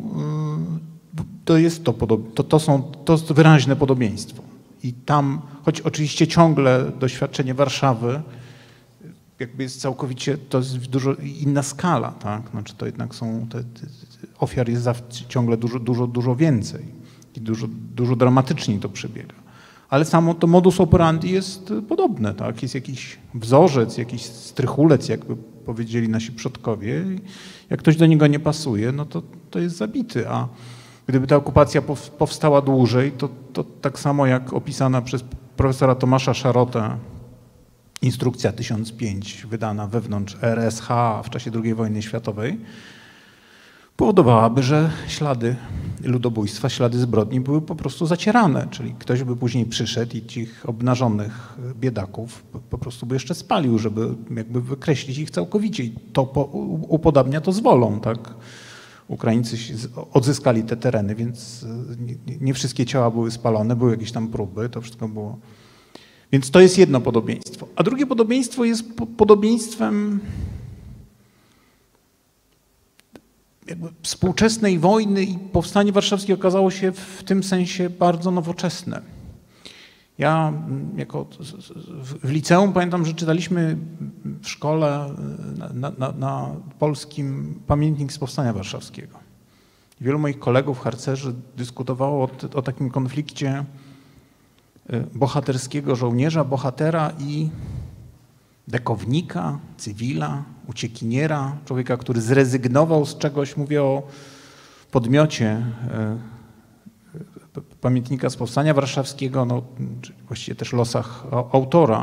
to jest to, to, to są to jest wyraźne podobieństwo. I tam, choć oczywiście ciągle doświadczenie Warszawy jakby jest całkowicie, to jest dużo inna skala, tak? Znaczy to jednak są, te, te, ofiar jest ciągle dużo, dużo, dużo więcej i dużo, dużo dramatyczniej to przebiega. Ale samo to modus operandi jest podobne, tak? Jest jakiś wzorzec, jakiś strychulec, jakby powiedzieli nasi przodkowie. Jak ktoś do niego nie pasuje, no to, to jest zabity. A gdyby ta okupacja powstała dłużej, to, to tak samo jak opisana przez profesora Tomasza Szarotę instrukcja tysiąc pięć, wydana wewnątrz R S H w czasie drugiej wojny światowej, powodowałaby, że ślady ludobójstwa, ślady zbrodni były po prostu zacierane, czyli ktoś by później przyszedł i tych obnażonych biedaków po prostu by jeszcze spalił, żeby jakby wykreślić ich całkowicie i to po, upodabnia to z wolą, tak? Ukraińcy odzyskali te tereny, więc nie, nie wszystkie ciała były spalone, były jakieś tam próby, to wszystko było. Więc to jest jedno podobieństwo. A drugie podobieństwo jest podobieństwem jakby współczesnej wojny i powstanie warszawskie okazało się w tym sensie bardzo nowoczesne. Ja jako w liceum pamiętam, że czytaliśmy w szkole na, na, na polskim pamiętnik z powstania warszawskiego. Wielu moich kolegów harcerzy dyskutowało o, o takim konflikcie bohaterskiego żołnierza, bohatera i dekownika, cywila, uciekiniera, człowieka, który zrezygnował z czegoś, mówię o podmiocie pamiętnika z powstania warszawskiego, no, właściwie też losach autora.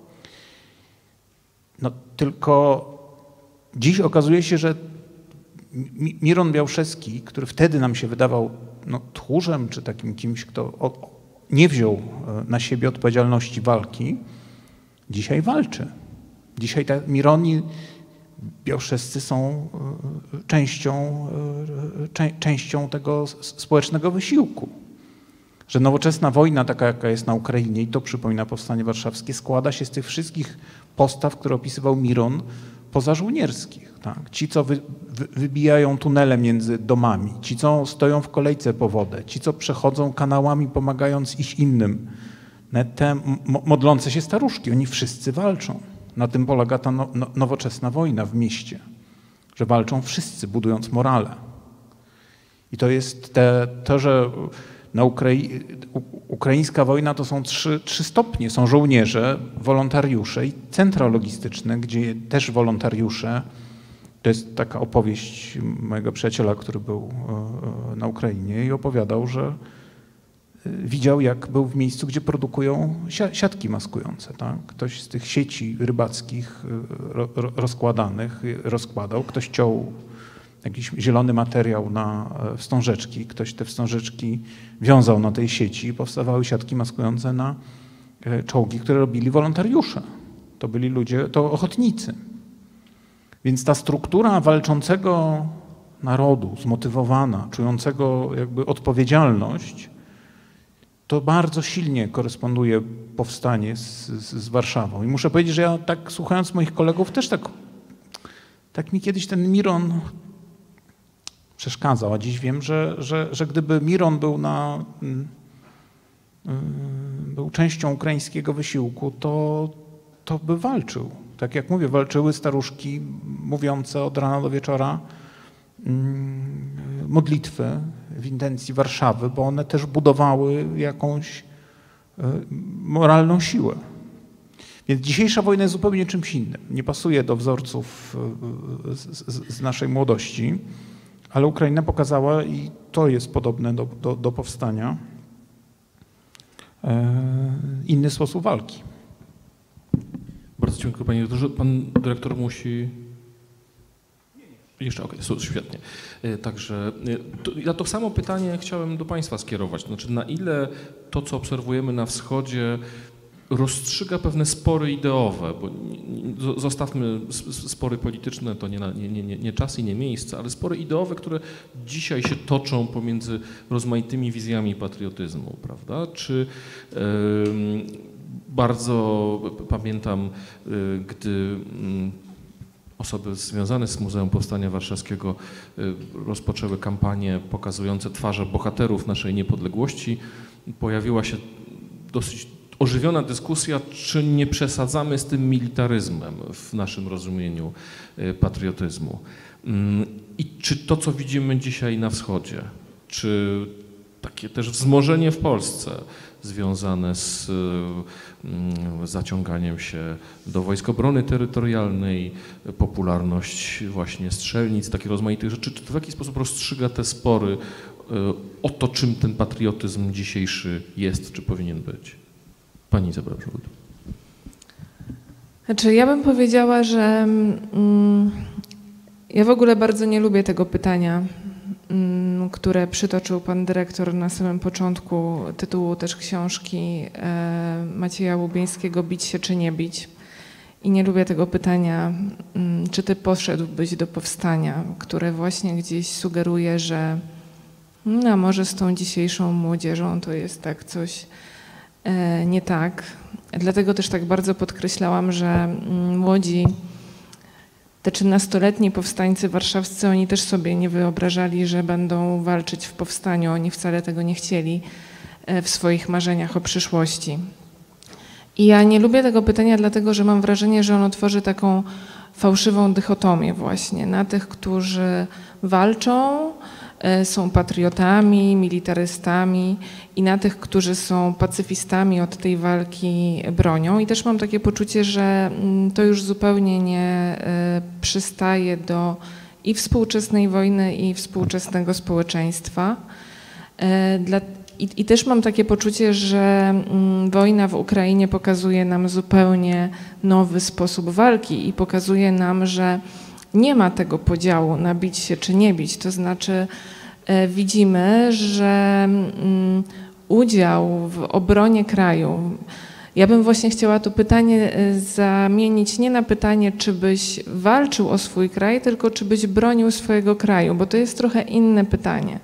No, tylko dziś okazuje się, że Miron Białszewski, który wtedy nam się wydawał no, tchórzem, czy takim kimś, kto nie wziął na siebie odpowiedzialności walki, dzisiaj walczy. Dzisiaj te Mironi białszewscy są częścią, częścią tego społecznego wysiłku. Że nowoczesna wojna, taka jaka jest na Ukrainie, i to przypomina powstanie warszawskie, składa się z tych wszystkich postaw, które opisywał Miron, pozażołnierskich. Tak? Ci, co wy, wy, wybijają tunele między domami, ci, co stoją w kolejce po wodę, ci, co przechodzą kanałami, pomagając iść innym. Te modlące się staruszki, oni wszyscy walczą. Na tym polega ta no, no, nowoczesna wojna w mieście, że walczą wszyscy, budując morale. I to jest te, to, że na Ukrai ukraińska wojna to są trzy, trzy stopnie. Są żołnierze, wolontariusze i centra logistyczne, gdzie też wolontariusze. To jest taka opowieść mojego przyjaciela, który był na Ukrainie i opowiadał, że widział, jak był w miejscu, gdzie produkują siatki maskujące. Tak? Ktoś z tych sieci rybackich rozkładanych rozkładał, ktoś ciął jakiś zielony materiał na wstążeczki, ktoś te wstążeczki wiązał na tej sieci i powstawały siatki maskujące na czołgi, które robili wolontariusze. To byli ludzie, to ochotnicy. Więc ta struktura walczącego narodu, zmotywowana, czującego jakby odpowiedzialność, to bardzo silnie koresponduje powstanie z, z, z Warszawą. I muszę powiedzieć, że ja tak słuchając moich kolegów też tak, tak mi kiedyś ten Miron przeszkadzał, a dziś wiem, że, że, że gdyby Miron był, na, był częścią ukraińskiego wysiłku, to, to by walczył. Tak jak mówię, walczyły staruszki mówiące od rana do wieczora modlitwy w intencji Warszawy, bo one też budowały jakąś moralną siłę. Więc dzisiejsza wojna jest zupełnie czymś innym. Nie pasuje do wzorców z, z, z naszej młodości, ale Ukraina pokazała, i to jest podobne do, do, do powstania, inny sposób walki. Bardzo dziękuję, panie doktorze. Pan dyrektor musi... Jeszcze, okej, okay, świetnie. Także to, ja to samo pytanie chciałem do państwa skierować. Znaczy, na ile to, co obserwujemy na wschodzie, rozstrzyga pewne spory ideowe, bo zostawmy spory polityczne, to nie, nie, nie, nie czas i nie miejsce, ale spory ideowe, które dzisiaj się toczą pomiędzy rozmaitymi wizjami patriotyzmu, prawda? Czy yy, bardzo pamiętam, yy, gdy yy, osoby związane z Muzeum Powstania Warszawskiego rozpoczęły kampanię pokazujące twarze bohaterów naszej niepodległości. Pojawiła się dosyć ożywiona dyskusja, czy nie przesadzamy z tym militaryzmem w naszym rozumieniu patriotyzmu. I czy to, co widzimy dzisiaj na wschodzie, czy takie też wzmożenie w Polsce związane z zaciąganiem się do Wojsk Obrony Terytorialnej, popularność właśnie strzelnic, takich rozmaitych rzeczy, czy to w jakiś sposób rozstrzyga te spory o to, czym ten patriotyzm dzisiejszy jest, czy powinien być? Pani Izabela Żółt. Znaczy, ja bym powiedziała, że mm, ja w ogóle bardzo nie lubię tego pytania, mm, które przytoczył pan dyrektor na samym początku tytułu też książki e, Macieja Łubieńskiego "Bić się czy nie bić". I nie lubię tego pytania, mm, czy ty poszedłbyś do powstania, które właśnie gdzieś sugeruje, że no, może z tą dzisiejszą młodzieżą to jest tak coś e, nie tak. Dlatego też tak bardzo podkreślałam, że młodzi, te trzynastoletni powstańcy warszawscy, oni też sobie nie wyobrażali, że będą walczyć w powstaniu. Oni wcale tego nie chcieli w swoich marzeniach o przyszłości. I ja nie lubię tego pytania, dlatego że mam wrażenie, że ono tworzy taką fałszywą dychotomię właśnie na tych, którzy walczą, są patriotami, militarystami, i na tych, którzy są pacyfistami, od tej walki bronią. I też mam takie poczucie, że to już zupełnie nie przystaje do i współczesnej wojny, i współczesnego społeczeństwa. Dla, i, I też mam takie poczucie, że wojna w Ukrainie pokazuje nam zupełnie nowy sposób walki i pokazuje nam, że nie ma tego podziału na bić się czy nie bić. To znaczy e, widzimy, że mm, udział w obronie kraju, ja bym właśnie chciała to pytanie zamienić nie na pytanie, czy byś walczył o swój kraj, tylko czy byś bronił swojego kraju, bo to jest trochę inne pytanie.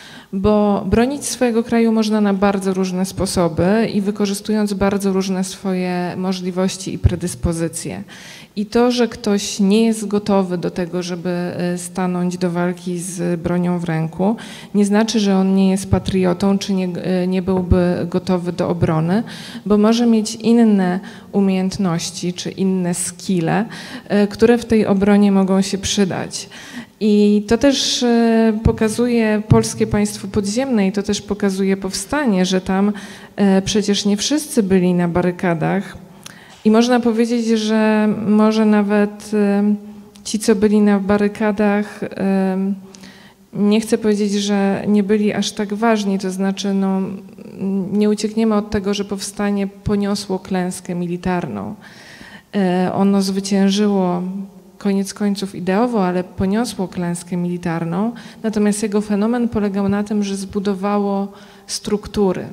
Bo bronić swojego kraju można na bardzo różne sposoby i wykorzystując bardzo różne swoje możliwości i predyspozycje. I to, że ktoś nie jest gotowy do tego, żeby stanąć do walki z bronią w ręku, nie znaczy, że on nie jest patriotą, czy nie, nie byłby gotowy do obrony, bo może mieć inne umiejętności, czy inne skille, które w tej obronie mogą się przydać. I to też pokazuje polskie państwo podziemne i to też pokazuje powstanie, że tam przecież nie wszyscy byli na barykadach i można powiedzieć, że może nawet ci, co byli na barykadach, Nie chcę powiedzieć, że nie byli aż tak ważni, to znaczy no, nie uciekniemy od tego, że powstanie poniosło klęskę militarną. Ono zwyciężyło koniec końców ideowo, ale poniosło klęskę militarną, natomiast jego fenomen polegał na tym, że zbudowało struktury.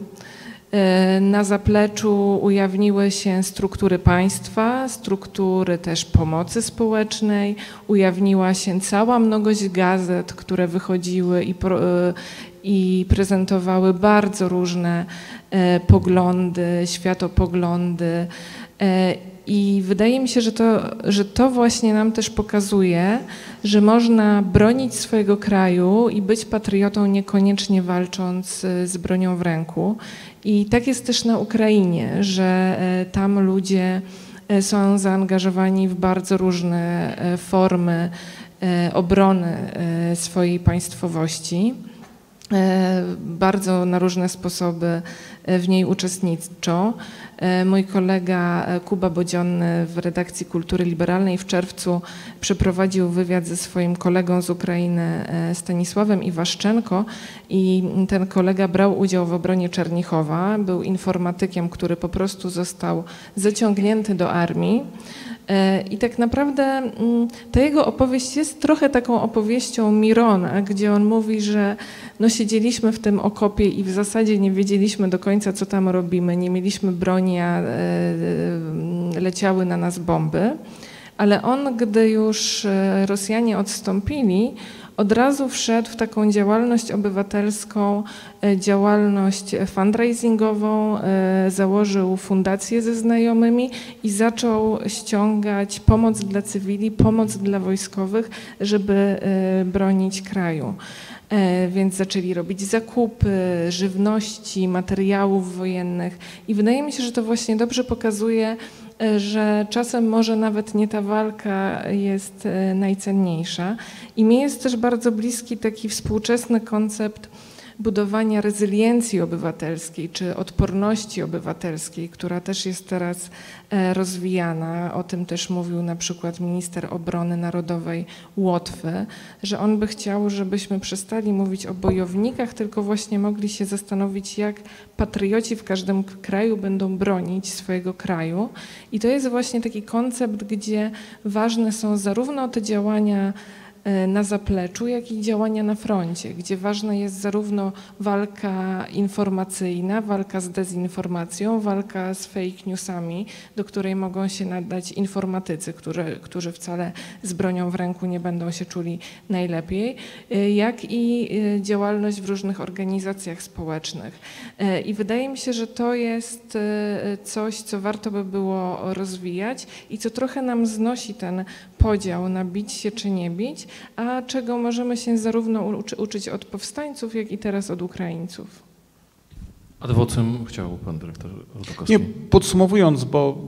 Na zapleczu ujawniły się struktury państwa, struktury też pomocy społecznej, ujawniła się cała mnogość gazet, które wychodziły i, pro, i prezentowały bardzo różne poglądy, światopoglądy. I wydaje mi się, że to, że to właśnie nam też pokazuje, że można bronić swojego kraju i być patriotą niekoniecznie walcząc z bronią w ręku. I tak jest też na Ukrainie, że tam ludzie są zaangażowani w bardzo różne formy obrony swojej państwowości. Bardzo na różne sposoby w niej uczestniczą. Mój kolega Kuba Bodzionny w redakcji Kultury Liberalnej w czerwcu przeprowadził wywiad ze swoim kolegą z Ukrainy Stanisławem Iwaszczenko i ten kolega brał udział w obronie Czernichowa, był informatykiem, który po prostu został zaciągnięty do armii. I tak naprawdę ta jego opowieść jest trochę taką opowieścią Mirona, gdzie on mówi, że no siedzieliśmy w tym okopie i w zasadzie nie wiedzieliśmy do końca, co tam robimy, nie mieliśmy broni, a leciały na nas bomby, ale on, gdy już Rosjanie odstąpili, od razu wszedł w taką działalność obywatelską, działalność fundraisingową, założył fundację ze znajomymi i zaczął ściągać pomoc dla cywili, pomoc dla wojskowych, żeby bronić kraju. Więc zaczęli robić zakupy żywności, materiałów wojennych i wydaje mi się, że to właśnie dobrze pokazuje, że czasem może nawet nie ta walka jest najcenniejsza. I mi jest też bardzo bliski taki współczesny koncept budowania rezyliencji obywatelskiej czy odporności obywatelskiej, która też jest teraz rozwijana. O tym też mówił na przykład minister obrony narodowej Łotwy, że on by chciał, żebyśmy przestali mówić o bojownikach, tylko właśnie mogli się zastanowić, jak patrioci w każdym kraju będą bronić swojego kraju. I to jest właśnie taki koncept, gdzie ważne są zarówno te działania na zapleczu, jak i działania na froncie, gdzie ważna jest zarówno walka informacyjna, walka z dezinformacją, walka z fake newsami, do której mogą się nadać informatycy, którzy, którzy wcale z bronią w ręku nie będą się czuli najlepiej, jak i działalność w różnych organizacjach społecznych. I wydaje mi się, że to jest coś, co warto by było rozwijać i co trochę nam znosi ten podział na bić się czy nie bić, a czego możemy się zarówno uczy, uczyć od powstańców, jak i teraz od Ukraińców. Adwocem chciał pan dyrektor Rudakowski. Nie, podsumowując, bo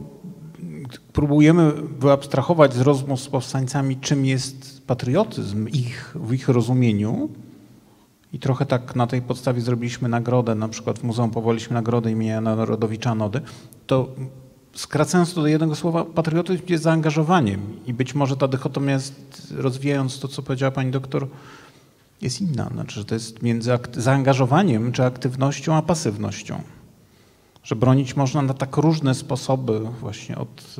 próbujemy wyabstrahować z rozmów z powstańcami, czym jest patriotyzm ich, w ich rozumieniu i trochę tak na tej podstawie zrobiliśmy nagrodę, na przykład w Muzeum powołaliśmy nagrodę imienia Narodowicza Nody, to skracając to do jednego słowa, patriotyzm jest zaangażowaniem i być może ta dychotomia jest, rozwijając to, co powiedziała pani doktor, jest inna. Znaczy, że to jest między zaangażowaniem czy aktywnością, a pasywnością. Że bronić można na tak różne sposoby właśnie od,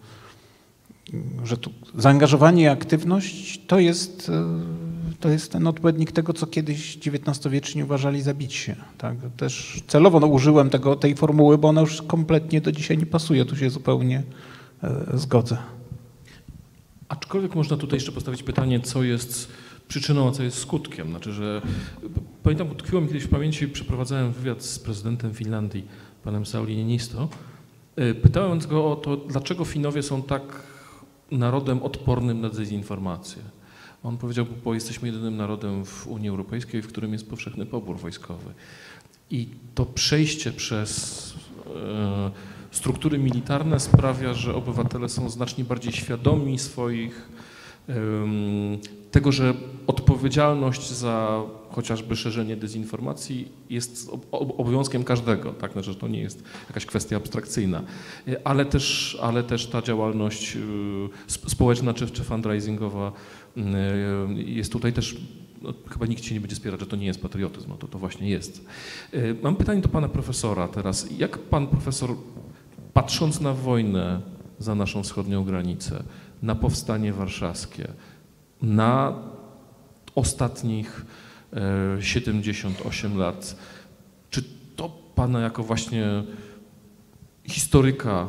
że tu zaangażowanie i aktywność to jest, to jest ten odpowiednik tego, co kiedyś dziewiętnastowieczni uważali za bicie. Tak? Też celowo no, użyłem tego, tej formuły, bo ona już kompletnie do dzisiaj nie pasuje. Tu się zupełnie e, zgodzę. Aczkolwiek można tutaj jeszcze postawić pytanie, co jest przyczyną, a co jest skutkiem. Znaczy, że pamiętam, utkwiło mi kiedyś w pamięci, przeprowadzałem wywiad z prezydentem Finlandii, panem Sauli Niinisto, pytając go o to, dlaczego Finowie są tak narodem odpornym na dezinformację. On powiedział, bo jesteśmy jedynym narodem w Unii Europejskiej, w którym jest powszechny pobór wojskowy. I to przejście przez e, struktury militarne sprawia, że obywatele są znacznie bardziej świadomi swoich, e, tego, że odpowiedzialność za chociażby szerzenie dezinformacji jest obowiązkiem każdego, tak? Znaczy, że to nie jest jakaś kwestia abstrakcyjna, ale też, ale też ta działalność społeczna czy, czy fundraisingowa jest tutaj też no, chyba nikt się nie będzie spierać, że to nie jest patriotyzm, no to to właśnie jest. Mam pytanie do pana profesora teraz. Jak pan profesor, patrząc na wojnę za naszą wschodnią granicę, na powstanie warszawskie, na ostatnich siedemdziesiąt osiem lat, czy to pana jako właśnie historyka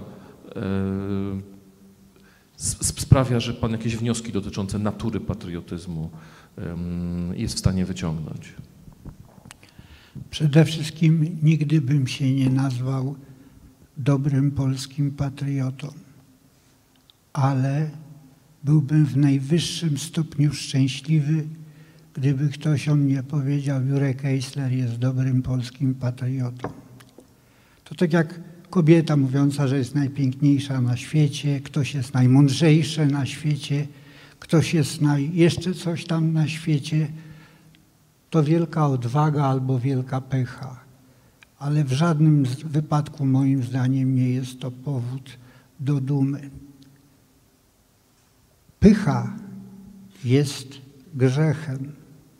sprawia, że pan jakieś wnioski dotyczące natury patriotyzmu jest w stanie wyciągnąć? Przede wszystkim nigdy bym się nie nazwał dobrym polskim patriotą, ale byłbym w najwyższym stopniu szczęśliwy, gdyby ktoś o mnie powiedział: Jurek Eisler jest dobrym polskim patriotą. To tak jak kobieta mówiąca, że jest najpiękniejsza na świecie, ktoś jest najmądrzejszy na świecie, ktoś jest naj, jeszcze coś tam na świecie, to wielka odwaga albo wielka pycha. Ale w żadnym wypadku moim zdaniem nie jest to powód do dumy. Pycha jest grzechem.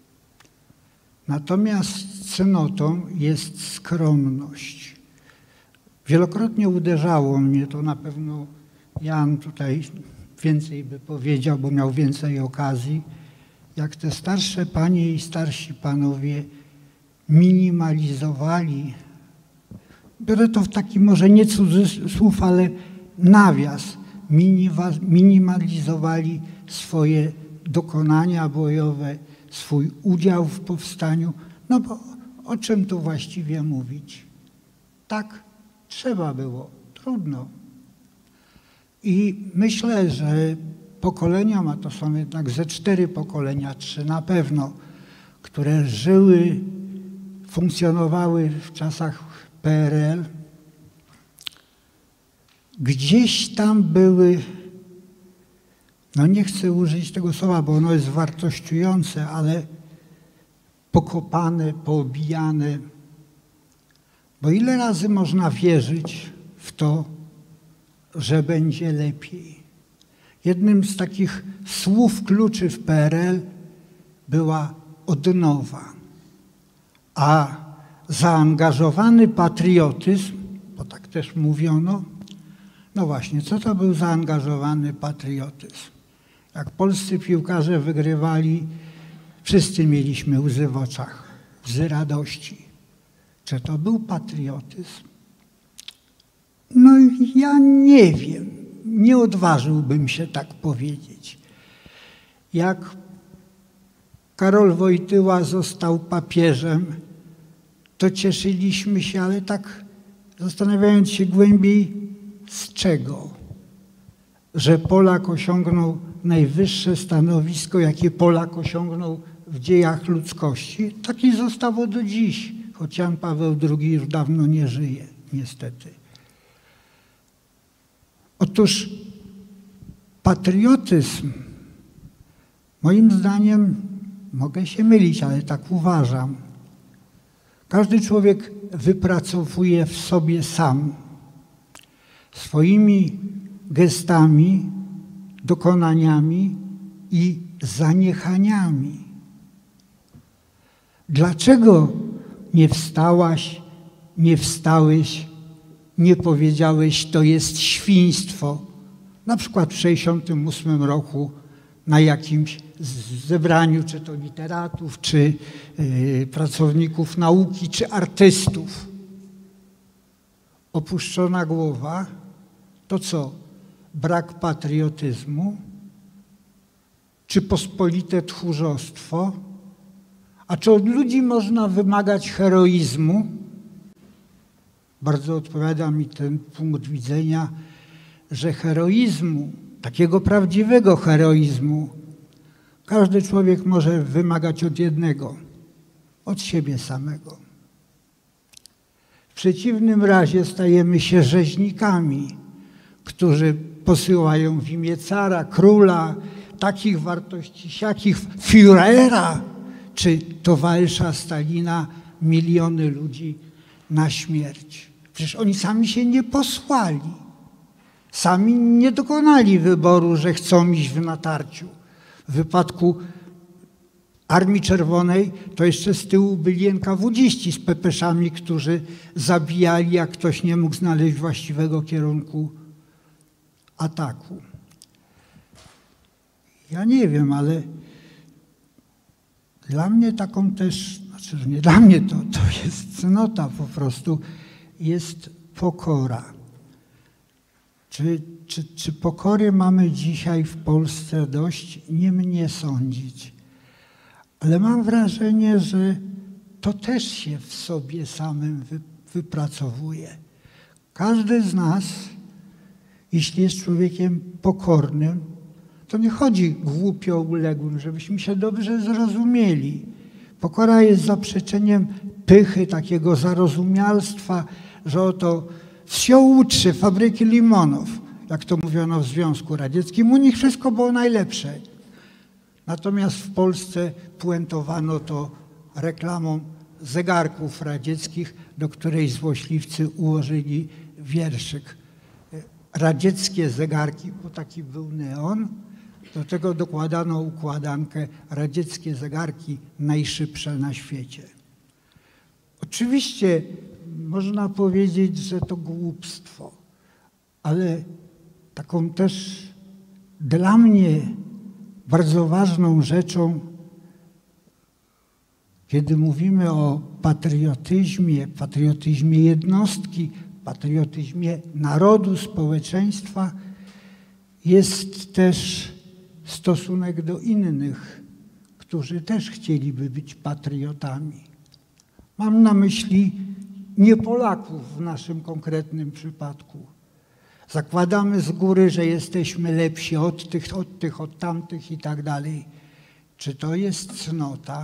Natomiast cnotą jest skromność. Wielokrotnie uderzało mnie, to na pewno Jan tutaj więcej by powiedział, bo miał więcej okazji, jak te starsze panie i starsi panowie minimalizowali, biorę to w taki może nie cudzysłów, ale nawias, minimalizowali swoje dokonania bojowe, swój udział w powstaniu. No bo o czym tu właściwie mówić? Tak trzeba było, trudno. I myślę, że pokolenia, a to są jednak ze cztery pokolenia, trzy na pewno, które żyły, funkcjonowały w czasach P R L, gdzieś tam były, no nie chcę użyć tego słowa, bo ono jest wartościujące, ale pokopane, poobijane. Bo ile razy można wierzyć w to, że będzie lepiej? Jednym z takich słów kluczy w P R L była odnowa, a zaangażowany patriotyzm, bo tak też mówiono, no właśnie, co to był zaangażowany patriotyzm? Jak polscy piłkarze wygrywali, wszyscy mieliśmy łzy w oczach, łzy radości. Czy to był patriotyzm? No ja nie wiem, nie odważyłbym się tak powiedzieć. Jak Karol Wojtyła został papieżem, to cieszyliśmy się, ale tak zastanawiając się głębiej, z czego? Że Polak osiągnął najwyższe stanowisko, jakie Polak osiągnął w dziejach ludzkości. Taki zostało do dziś, choć Jan Paweł drugi już dawno nie żyje, niestety. Otóż patriotyzm, moim zdaniem, mogę się mylić, ale tak uważam, każdy człowiek wypracowuje w sobie sam, swoimi gestami, dokonaniami i zaniechaniami. Dlaczego nie wstałaś, nie wstałeś, nie powiedziałeś, to jest świństwo? Na przykład w sześćdziesiątym ósmym roku na jakimś zebraniu, czy to literatów, czy yy, pracowników nauki, czy artystów. Opuszczona głowa, to co? Brak patriotyzmu? Czy pospolite tchórzostwo? A czy od ludzi można wymagać heroizmu? Bardzo odpowiada mi ten punkt widzenia, że heroizmu, takiego prawdziwego heroizmu, każdy człowiek może wymagać od jednego, od siebie samego. W przeciwnym razie stajemy się rzeźnikami, którzy posyłają w imię cara, króla, takich wartości, siakich, Führera czy towarzysza Stalina miliony ludzi na śmierć. Przecież oni sami się nie posłali. Sami nie dokonali wyboru, że chcą iść w natarciu. W wypadku Armii Czerwonej to jeszcze z tyłu byli en ka wu dziści z pepeszami, którzy zabijali, jak ktoś nie mógł znaleźć właściwego kierunku ataku. Ja nie wiem, ale dla mnie taką też, znaczy że nie dla mnie, to, to jest cnota po prostu, jest pokora. Czy, czy, czy pokory mamy dzisiaj w Polsce dość? Nie mnie sądzić. Ale mam wrażenie, że to też się w sobie samym wy, wypracowuje. Każdy z nas, jeśli jest człowiekiem pokornym, to nie chodzi głupio uległym, żebyśmy się dobrze zrozumieli. Pokora jest zaprzeczeniem pychy, takiego zarozumialstwa, że oto wsio uczy fabryki limonów, jak to mówiono w Związku Radzieckim. U nich wszystko było najlepsze. Natomiast w Polsce puentowano to reklamą zegarków radzieckich, do której złośliwcy ułożyli wierszyk. Radzieckie zegarki, bo taki był neon. Do tego dokładano układankę radzieckie zegarki najszybsze na świecie. Oczywiście można powiedzieć, że to głupstwo, ale taką też dla mnie bardzo ważną rzeczą, kiedy mówimy o patriotyzmie, patriotyzmie jednostki, patriotyzmie narodu, społeczeństwa, jest też stosunek do innych, którzy też chcieliby być patriotami. Mam na myśli nie Polaków w naszym konkretnym przypadku. Zakładamy z góry, że jesteśmy lepsi od tych, od tych, od tamtych i tak dalej. Czy to jest cnota?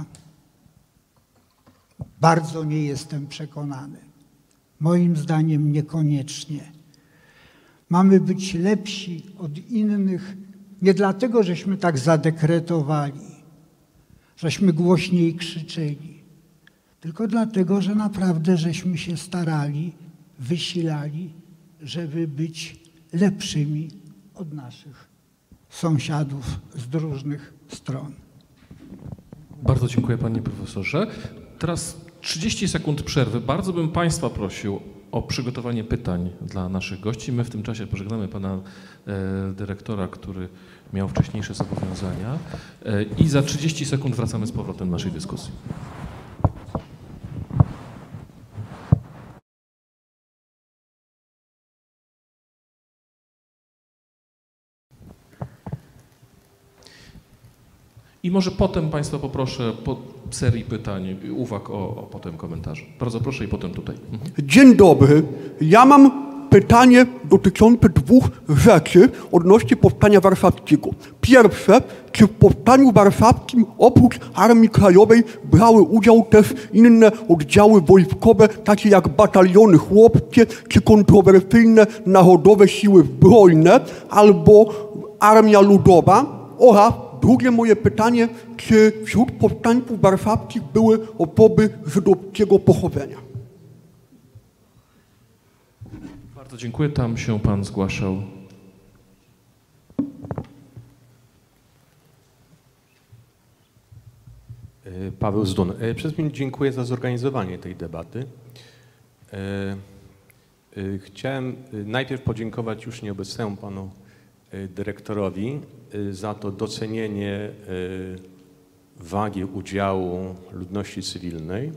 Bardzo nie jestem przekonany. Moim zdaniem niekoniecznie. Mamy być lepsi od innych nie dlatego, żeśmy tak zadekretowali, żeśmy głośniej krzyczeli, tylko dlatego, że naprawdę żeśmy się starali, wysilali, żeby być lepszymi od naszych sąsiadów z różnych stron. Bardzo dziękuję panie profesorze. Teraz trzydzieści sekund przerwy. Bardzo bym państwa prosił o przygotowanie pytań dla naszych gości. My w tym czasie pożegnamy pana e, dyrektora, który miał wcześniejsze zobowiązania e, i za trzydzieści sekund wracamy z powrotem do naszej dyskusji. I może potem państwa poproszę po serii pytań, uwag o, o potem komentarzu. Bardzo proszę i potem tutaj. Mhm. Dzień dobry. Ja mam pytanie dotyczące dwóch rzeczy odnośnie powstania warszawskiego. Pierwsze, czy w powstaniu warszawskim oprócz Armii Krajowej brały udział też inne oddziały wojskowe, takie jak bataliony chłopskie, czy kontrowersyjne narodowe siły zbrojne, albo Armia Ludowa? Oraz drugie moje pytanie, czy wśród powstańców warszawskich były osoby żydowskiego pochodzenia? Bardzo dziękuję. Tam się pan zgłaszał. Paweł Zdun. Przede wszystkim dziękuję za zorganizowanie tej debaty. Chciałem najpierw podziękować już nieobecnemu panu dyrektorowi za to docenienie wagi udziału ludności cywilnej.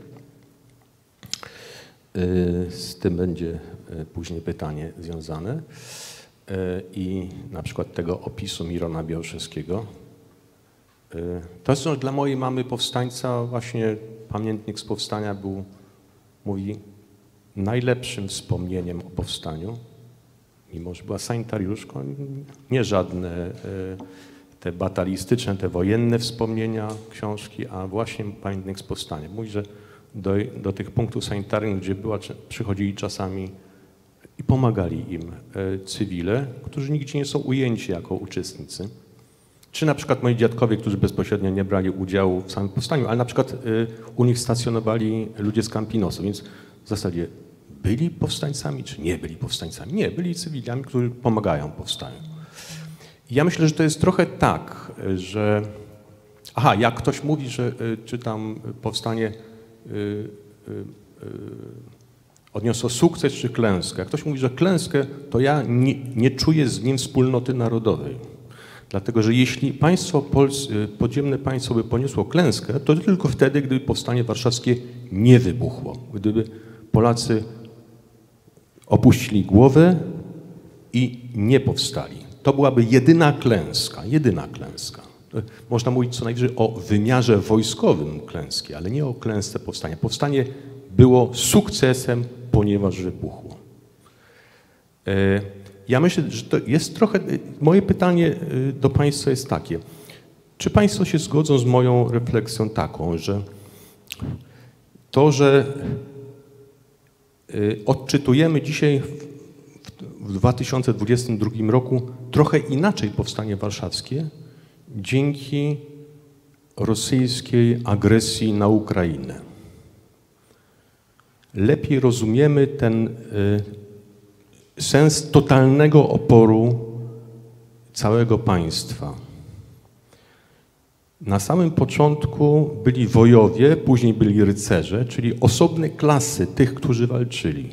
Z tym będzie później pytanie związane. I na przykład tego opisu Mirona Białoszewskiego. To jest dla mojej mamy powstańca, właśnie pamiętnik z powstania był, mówi, najlepszym wspomnieniem o powstaniu. Mimo że była sanitariuszką, nie żadne te batalistyczne, te wojenne wspomnienia, książki, a właśnie pamiętnik z powstania. Mówi, że do, do tych punktów sanitarnych, gdzie była, przychodzili czasami i pomagali im cywile, którzy nigdzie nie są ujęci jako uczestnicy. Czy na przykład moi dziadkowie, którzy bezpośrednio nie brali udziału w samym powstaniu, ale na przykład u nich stacjonowali ludzie z Campinosu, więc w zasadzie byli powstańcami, czy nie byli powstańcami? Nie, byli cywilami, którzy pomagają powstaniu. Ja myślę, że to jest trochę tak, że Aha, jak ktoś mówi, że y, czy tam powstanie y, y, y, odniosło sukces czy klęskę. Jak ktoś mówi, że klęskę, to ja nie, nie czuję z nim wspólnoty narodowej. Dlatego, że jeśli państwo polskie, podziemne państwo by poniosło klęskę, to tylko wtedy, gdyby powstanie warszawskie nie wybuchło. Gdyby Polacy opuścili głowę i nie powstali. To byłaby jedyna klęska, jedyna klęska. Można mówić co najwyżej o wymiarze wojskowym klęski, ale nie o klęsce powstania. Powstanie było sukcesem, ponieważ wybuchło. Ja myślę, że to jest trochę... Moje pytanie do Państwa jest takie. Czy Państwo się zgodzą z moją refleksją taką, że to, że odczytujemy dzisiaj w dwa tysiące dwudziestym drugim roku trochę inaczej powstanie warszawskie dzięki rosyjskiej agresji na Ukrainę. Lepiej rozumiemy ten y, sens totalnego oporu całego państwa. Na samym początku byli wojowie, później byli rycerze, czyli osobne klasy tych, którzy walczyli.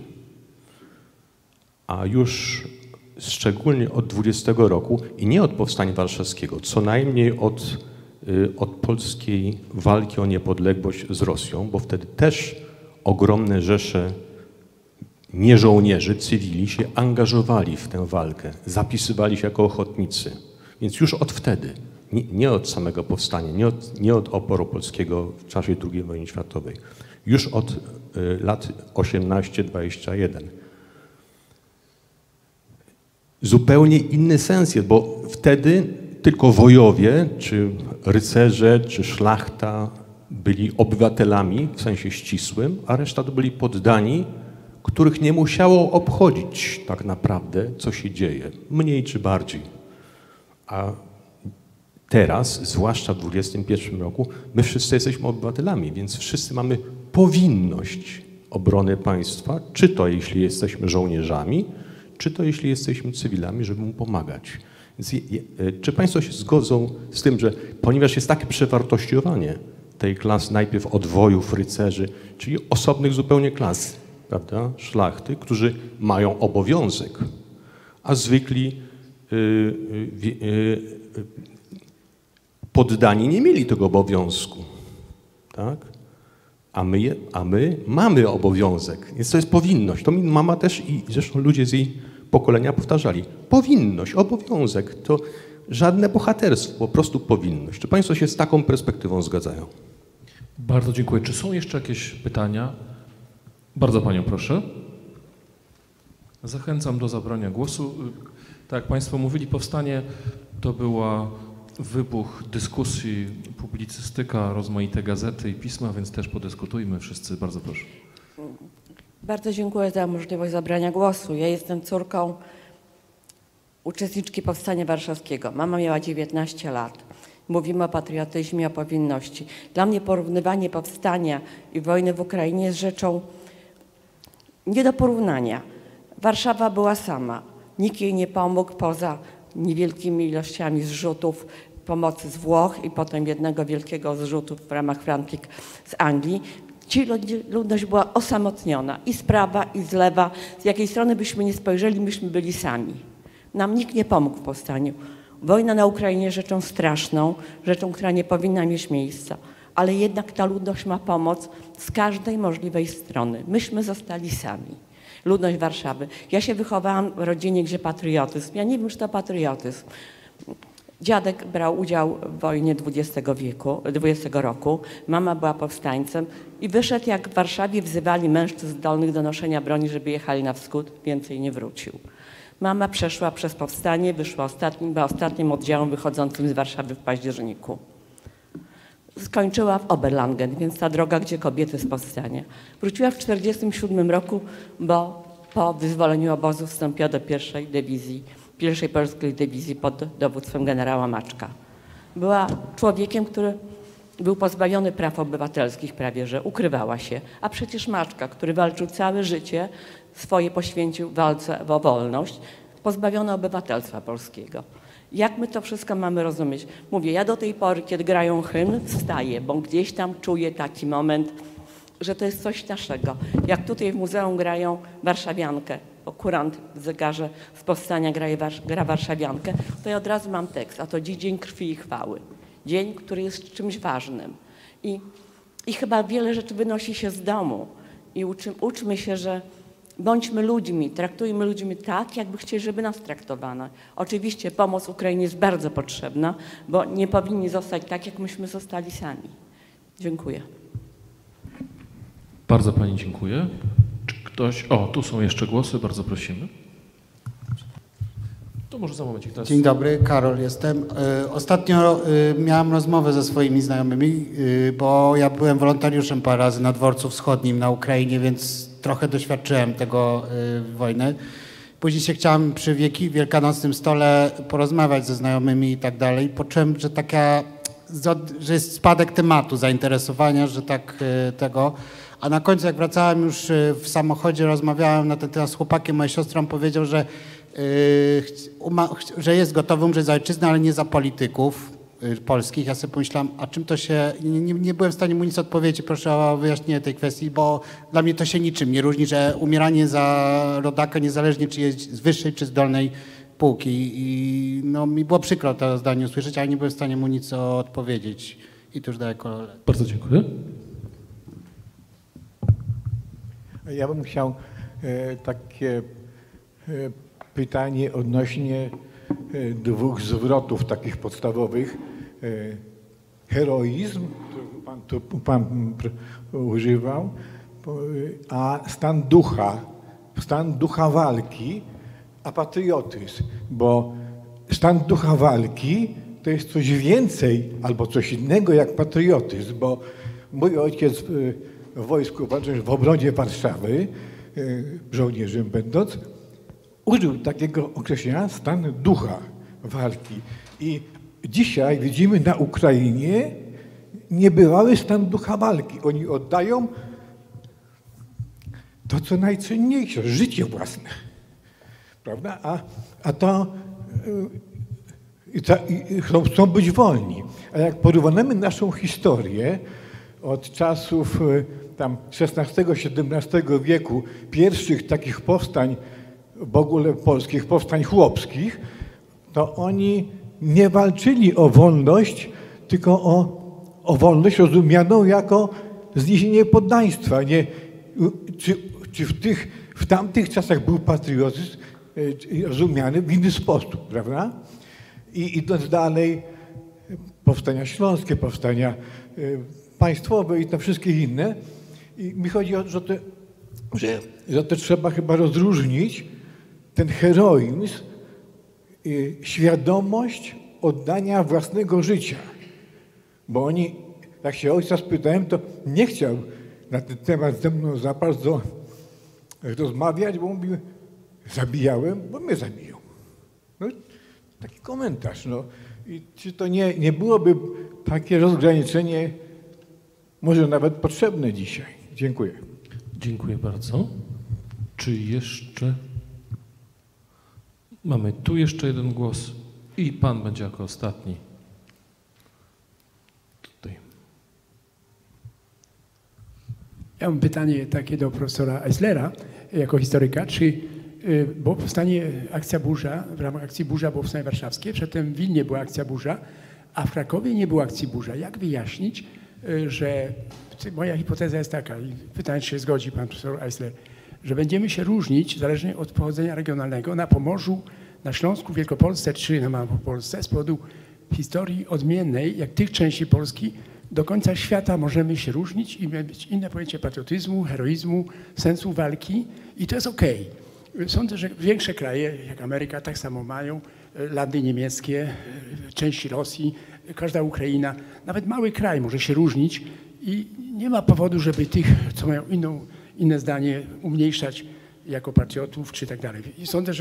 A już szczególnie od dwudziestego roku i nie od Powstania Warszawskiego, co najmniej od, y, od polskiej walki o niepodległość z Rosją, bo wtedy też ogromne rzesze nieżołnierzy, cywili się angażowali w tę walkę, zapisywali się jako ochotnicy. Więc już od wtedy, nie, nie od samego powstania, nie od, nie od oporu polskiego w czasie drugiej wojny światowej, już od y, lat osiemnaście dwadzieścia jeden. Zupełnie inny sens jest, bo wtedy tylko wojowie, czy rycerze, czy szlachta byli obywatelami w sensie ścisłym, a reszta to byli poddani, których nie musiało obchodzić tak naprawdę, co się dzieje, mniej czy bardziej. A teraz, zwłaszcza w dwudziestym pierwszym roku, my wszyscy jesteśmy obywatelami, więc wszyscy mamy powinność obrony państwa, czy to jeśli jesteśmy żołnierzami, czy to jeśli jesteśmy cywilami, żeby mu pomagać. Więc je, je, czy Państwo się zgodzą z tym, że ponieważ jest takie przewartościowanie tej klas najpierw odwojów, rycerzy, czyli osobnych zupełnie klas, prawda, szlachty, którzy mają obowiązek, a zwykli yy, yy, yy, poddani nie mieli tego obowiązku, tak? A my, je, a my mamy obowiązek, więc to jest powinność. To mi mama też i zresztą ludzie z jej pokolenia powtarzali. Powinność, obowiązek, to żadne bohaterstwo, po prostu powinność. Czy Państwo się z taką perspektywą zgadzają? Bardzo dziękuję. Czy są jeszcze jakieś pytania? Bardzo Panią proszę. Zachęcam do zabrania głosu. Tak jak Państwo mówili, powstanie to była wybuch dyskusji, publicystyka, rozmaite gazety i pisma, więc też podyskutujmy wszyscy. Bardzo proszę. Bardzo dziękuję za możliwość zabrania głosu. Ja jestem córką uczestniczki Powstania Warszawskiego. Mama miała dziewiętnaście lat. Mówimy o patriotyzmie, o powinności. Dla mnie porównywanie powstania i wojny w Ukrainie jest rzeczą nie do porównania. Warszawa była sama. Nikt jej nie pomógł poza niewielkimi ilościami zrzutów pomocy z Włoch i potem jednego wielkiego zrzutu w ramach Frantik z Anglii. Ci ludność była osamotniona i z prawa, i z lewa. Z jakiej strony byśmy nie spojrzeli, myśmy byli sami. Nam nikt nie pomógł w powstaniu. Wojna na Ukrainie jest rzeczą straszną, rzeczą, która nie powinna mieć miejsca. Ale jednak ta ludność ma pomoc z każdej możliwej strony. Myśmy zostali sami. Ludność Warszawy. Ja się wychowałam w rodzinie, gdzie patriotyzm. Ja nie wiem, czy to patriotyzm. Dziadek brał udział w wojnie dwudziestego wieku, dwudziestego roku. Mama była powstańcem i wyszedł, jak w Warszawie wzywali mężczyzn zdolnych do noszenia broni, żeby jechali na wschód. Więcej nie wrócił. Mama przeszła przez powstanie, wyszła ostatnim, była ostatnim oddziałem wychodzącym z Warszawy w październiku. Skończyła w Oberlangen, więc ta droga, gdzie kobiety z powstania. Wróciła w tysiąc dziewięćset czterdziestym siódmym roku, bo po wyzwoleniu obozu wstąpiła do pierwszej dywizji, pierwszej polskiej dywizji pod dowództwem generała Maczka. Była człowiekiem, który był pozbawiony praw obywatelskich prawie, że ukrywała się. A przecież Maczka, który walczył całe życie, swoje poświęcił walce o wolność, pozbawione obywatelstwa polskiego. Jak my to wszystko mamy rozumieć? Mówię, ja do tej pory, kiedy grają hymn, wstaję, bo gdzieś tam czuję taki moment, że to jest coś naszego. Jak tutaj w muzeum grają warszawiankę, bo kurant w zegarze z powstania gra, gra warszawiankę, to ja od razu mam tekst, a to dziś Dzień Krwi i Chwały. Dzień, który jest czymś ważnym. I, i chyba wiele rzeczy wynosi się z domu. I uczy, uczmy się, że bądźmy ludźmi, traktujmy ludźmi tak, jakby chcieli, żeby nas traktowano. Oczywiście pomoc Ukrainie jest bardzo potrzebna, bo nie powinni zostać tak, jak myśmy zostali sami. Dziękuję. Bardzo Pani dziękuję. Czy ktoś... O, tu są jeszcze głosy, bardzo prosimy. To może za momencik. Teraz... Dzień dobry, Karol jestem. Ostatnio miałem rozmowę ze swoimi znajomymi, bo ja byłem wolontariuszem parę razy na Dworcu Wschodnim na Ukrainie, więc trochę doświadczyłem tego wojny. Później się chciałem przy wieki, wielkanocnym stole porozmawiać ze znajomymi i tak dalej. Poczułem, że taka, że jest spadek tematu, zainteresowania, że tak tego. A na końcu, jak wracałem już w samochodzie, rozmawiałem na ten temat z chłopakiem, moja siostra powiedział, że, yy, że jest gotowy umrzeć za ojczyznę, ale nie za polityków yy, polskich. Ja sobie pomyślałem, a czym to się... Nie, nie, nie byłem w stanie mu nic odpowiedzieć. Proszę o wyjaśnienie tej kwestii, bo dla mnie to się niczym nie różni, że umieranie za rodaka, niezależnie czy jest z wyższej czy z dolnej półki. I no, mi było przykro to zdanie usłyszeć, ale nie byłem w stanie mu nic odpowiedzieć. I to już daję kolegę. Bardzo dziękuję. Ja bym chciał e, takie e, pytanie odnośnie e, dwóch zwrotów takich podstawowych. E, heroizm, który pan, tu, pan używał, a stan ducha, stan ducha walki, a patriotyzm, bo stan ducha walki to jest coś więcej albo coś innego jak patriotyzm, bo mój ojciec w wojsku, w obronie Warszawy, żołnierzem będąc, użył takiego określenia stan ducha walki. I dzisiaj widzimy na Ukrainie niebywały stan ducha walki. Oni oddają to, co najcenniejsze, życie własne. Prawda? A, a to i ta, i chcą, chcą być wolni. A jak porównamy naszą historię od czasów tam szesnastego siedemnastego wieku, pierwszych takich powstań, w ogóle polskich powstań chłopskich, to oni nie walczyli o wolność, tylko o, o wolność rozumianą jako zniesienie poddaństwa. Nie, czy czy w, tych, w tamtych czasach był patriotyzm rozumiany w inny sposób, prawda? I idąc dalej, powstania śląskie, powstania państwowe i te wszystkie inne. I mi chodzi o to, że, te, że, że to trzeba chyba rozróżnić ten heroizm, świadomość oddania własnego życia. Bo oni, jak się ojca spytałem, to nie chciał na ten temat ze mną za bardzo rozmawiać, bo mówił, zabijałem, bo mnie zabiją. No, taki komentarz. No. I czy to nie, nie byłoby takie rozgraniczenie może nawet potrzebne dzisiaj? Dziękuję. Dziękuję bardzo. Czy jeszcze... Mamy tu jeszcze jeden głos i pan będzie jako ostatni. Tutaj. Ja mam pytanie takie do profesora Eislera jako historyka, czy bo powstanie akcja Burza, w ramach akcji Burza było powstanie warszawskie, przedtem w Wilnie była akcja Burza, a w Krakowie nie było akcji Burza. Jak wyjaśnić, że moja hipoteza jest taka, i pytanie, czy się zgodzi pan profesor Eisler, że będziemy się różnić zależnie od pochodzenia regionalnego na Pomorzu, na Śląsku, Wielkopolsce czy na Małopolsce z powodu historii odmiennej, jak tych części Polski, do końca świata możemy się różnić i mieć inne pojęcie patriotyzmu, heroizmu, sensu walki i to jest okej. Sądzę, że większe kraje, jak Ameryka, tak samo mają, landy niemieckie, części Rosji, każda Ukraina, nawet mały kraj może się różnić i nie ma powodu, żeby tych, co mają inną, inne zdanie, umniejszać jako patriotów czy tak dalej. I sądzę, że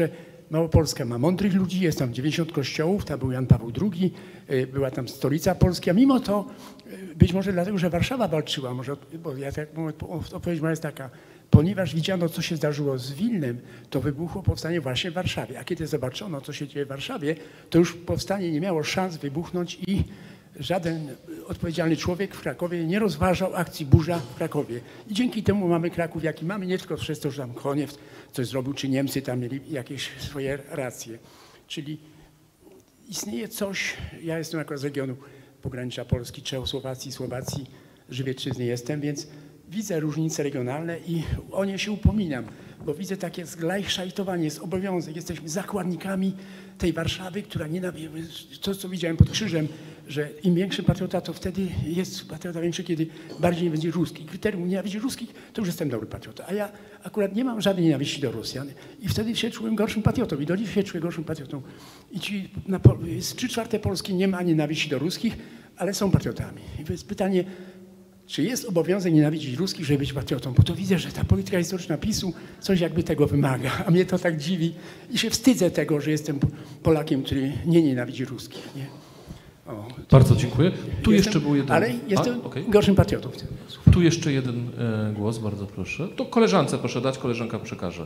Małopolska ma mądrych ludzi, jest tam dziewięćdziesiąt kościołów, tam był Jan Paweł drugi, była tam stolica Polski, a mimo to, być może dlatego, że Warszawa walczyła, może, bo ja tak, odpowiedź moja jest taka, ponieważ widziano, co się zdarzyło z Wilnem, to wybuchło powstanie właśnie w Warszawie. A kiedy zobaczono, co się dzieje w Warszawie, to już powstanie nie miało szans wybuchnąć i żaden odpowiedzialny człowiek w Krakowie nie rozważał akcji burza w Krakowie. I dzięki temu mamy Kraków, jaki mamy, nie tylko przez to, że tam Koniew coś zrobił, czy Niemcy tam mieli jakieś swoje racje. Czyli istnieje coś, ja jestem akurat z regionu pogranicza Polski, Czechosłowacji, Słowacji, Żywiecczyzny jestem, więc widzę różnice regionalne i o nie się upominam, bo widzę takie zglajszajtowanie, jest obowiązek, jesteśmy zakładnikami tej Warszawy, która nienawidzi, to co widziałem pod krzyżem, że im większy patriota, to wtedy jest patriota większy, kiedy bardziej nie będzie ruski. Kryterium nienawidzi ruskich, to już jestem dobry patriota. A ja akurat nie mam żadnej nienawiści do Rosjan i wtedy się czułem gorszym patriotą i do dziś się czuję gorszym patriotą. I ci, na, z trzy czwarte Polski nie ma nienawiści do ruskich, ale są patriotami. I to jest pytanie, czy jest obowiązek nienawidzić ruskich, żeby być patriotą? Bo to widzę, że ta polityka historyczna PiSu coś jakby tego wymaga, a mnie to tak dziwi i się wstydzę tego, że jestem Polakiem, który nie nienawidzi ruskich. Nie? O, Bardzo dziękuję. Tu jestem, jeszcze był jeden... Ale jestem a, okay. gorszym patriotą. Tu jeszcze jeden e, głos, bardzo proszę. To koleżance proszę dać, koleżanka przekaże.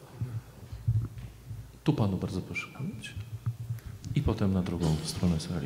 Tu panu bardzo proszę powiedzieć. I potem na drugą stronę sali.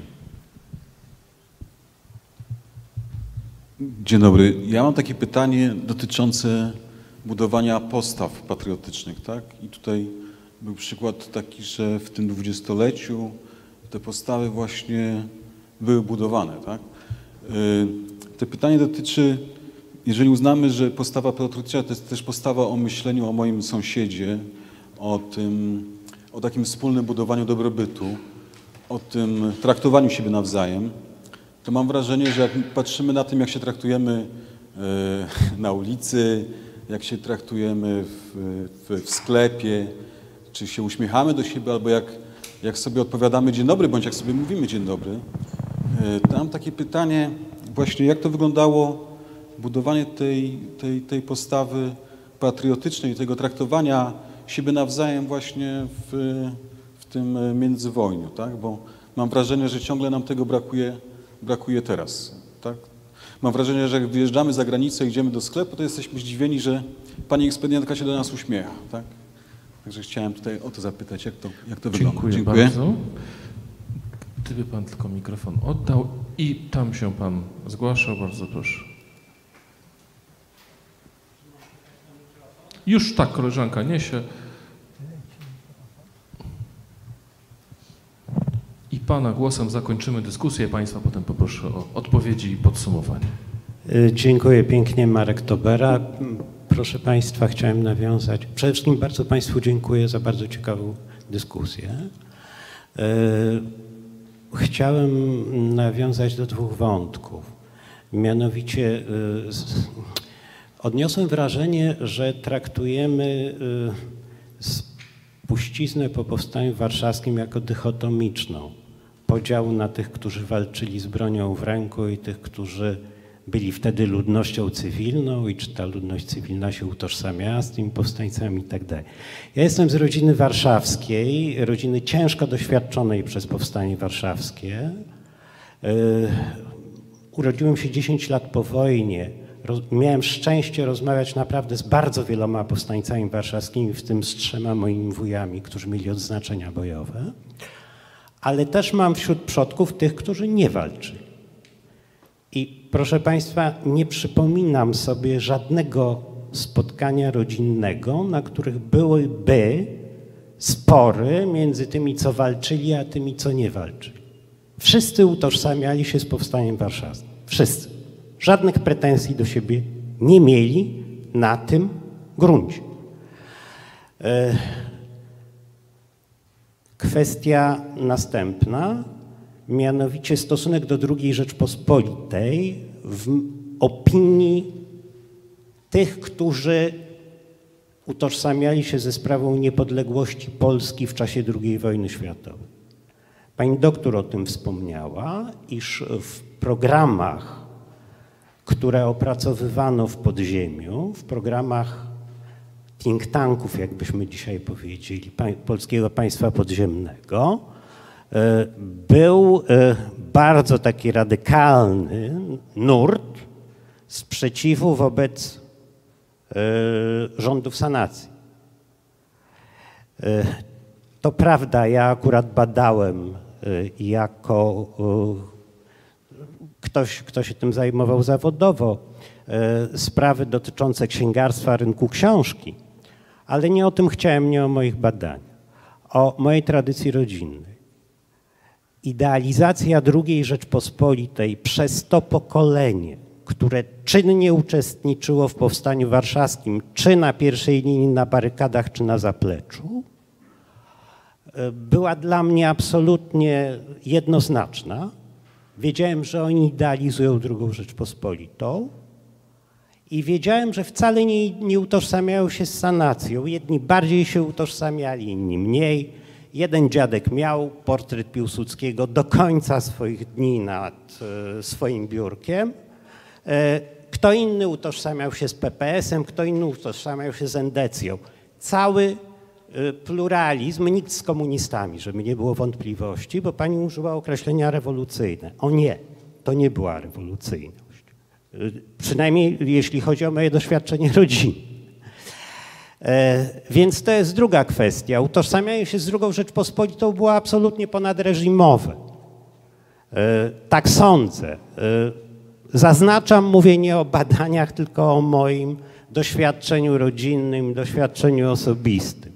Dzień dobry. Ja mam takie pytanie dotyczące budowania postaw patriotycznych, tak? I tutaj był przykład taki, że w tym dwudziestoleciu te postawy właśnie były budowane, tak? To pytanie dotyczy, jeżeli uznamy, że postawa patriotyczna to jest też postawa o myśleniu o moim sąsiedzie, o tym, o takim wspólnym budowaniu dobrobytu, o tym traktowaniu siebie nawzajem, to mam wrażenie, że jak patrzymy na tym, jak się traktujemy na ulicy, jak się traktujemy w, w, w sklepie, czy się uśmiechamy do siebie, albo jak, jak sobie odpowiadamy dzień dobry, bądź jak sobie mówimy dzień dobry, to mam takie pytanie właśnie, jak to wyglądało budowanie tej, tej, tej postawy patriotycznej, tego traktowania siebie nawzajem właśnie w, w tym międzywojniu, tak? Bo mam wrażenie, że ciągle nam tego brakuje brakuje teraz, tak? Mam wrażenie, że jak wyjeżdżamy za granicę, idziemy do sklepu, to jesteśmy zdziwieni, że pani ekspedientka się do nas uśmiecha, tak? Także chciałem tutaj o to zapytać, jak to, jak to wygląda. Dziękuję, Dziękuję bardzo. Gdyby pan tylko mikrofon oddał i tam się pan zgłaszał, bardzo proszę. Już tak koleżanka niesie. I pana głosem zakończymy dyskusję. Państwa potem poproszę o odpowiedzi i podsumowanie. Dziękuję pięknie, Marek Tobera. Proszę Państwa, chciałem nawiązać. Przede wszystkim bardzo Państwu dziękuję za bardzo ciekawą dyskusję. Chciałem nawiązać do dwóch wątków. Mianowicie odniosłem wrażenie, że traktujemy spuściznę po powstaniu warszawskim jako dychotomiczną. Podział na tych, którzy walczyli z bronią w ręku i tych, którzy byli wtedy ludnością cywilną i czy ta ludność cywilna się utożsamiała z tymi powstańcami i tak dalej. Ja jestem z rodziny warszawskiej, rodziny ciężko doświadczonej przez powstanie warszawskie. Urodziłem się dziesięć lat po wojnie. Miałem szczęście rozmawiać naprawdę z bardzo wieloma powstańcami warszawskimi, w tym z trzema moimi wujami, którzy mieli odznaczenia bojowe. Ale też mam wśród przodków tych, którzy nie walczyli. I proszę Państwa, nie przypominam sobie żadnego spotkania rodzinnego, na których byłyby spory między tymi, co walczyli, a tymi, co nie walczyli. Wszyscy utożsamiali się z powstaniem warszawskim. Wszyscy. Żadnych pretensji do siebie nie mieli na tym gruncie. Kwestia następna, mianowicie stosunek do drugiej Rzeczpospolitej w opinii tych, którzy utożsamiali się ze sprawą niepodległości Polski w czasie drugiej wojny światowej. Pani doktor o tym wspomniała, iż w programach, które opracowywano w podziemiu, w programach think tanków, jakbyśmy dzisiaj powiedzieli, polskiego państwa podziemnego, był bardzo taki radykalny nurt sprzeciwu wobec rządów sanacji. To prawda, ja akurat badałem jako ktoś, kto się tym zajmował zawodowo, sprawy dotyczące księgarstwa, rynku książki, ale nie o tym chciałem, nie o moich badaniach, o mojej tradycji rodzinnej. Idealizacja drugiej Rzeczpospolitej przez to pokolenie, które czynnie uczestniczyło w Powstaniu Warszawskim, czy na pierwszej linii, na barykadach, czy na zapleczu, była dla mnie absolutnie jednoznaczna. Wiedziałem, że oni idealizują drugą Rzeczpospolitą i wiedziałem, że wcale nie, nie utożsamiają się z sanacją. Jedni bardziej się utożsamiali, inni mniej. Jeden dziadek miał portret Piłsudskiego do końca swoich dni nad e, swoim biurkiem. E, kto inny utożsamiał się z P P S-em, kto inny utożsamiał się z endecją. Cały e, pluralizm, nikt z komunistami, żeby nie było wątpliwości, bo pani użyła określenia rewolucyjne. O nie, to nie była rewolucyjność. E, przynajmniej jeśli chodzi o moje doświadczenie rodzinne. Więc to jest druga kwestia. Utożsamianie się z drugą Rzeczpospolitą było absolutnie ponadreżimowe. Tak sądzę. Zaznaczam, mówię nie o badaniach, tylko o moim doświadczeniu rodzinnym, doświadczeniu osobistym.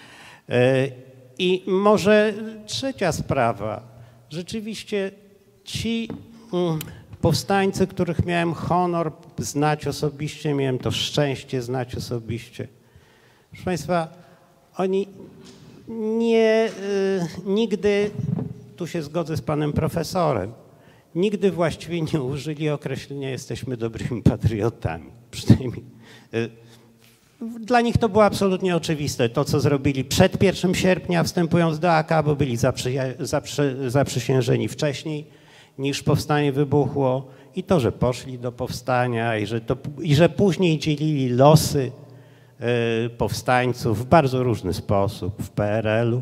I może trzecia sprawa. Rzeczywiście ci powstańcy, których miałem honor znać osobiście, miałem to szczęście znać osobiście, proszę Państwa, oni nie, y, nigdy, tu się zgodzę z panem profesorem, nigdy właściwie nie użyli określenia jesteśmy dobrymi patriotami. Przynajmniej y, dla nich to było absolutnie oczywiste. To, co zrobili przed pierwszego sierpnia, wstępując do A K, bo byli zaprzy, zaprzy, zaprzysiężeni wcześniej niż powstanie wybuchło, i to, że poszli do powstania i że, to, i że później dzielili losy powstańców w bardzo różny sposób w P R L-u.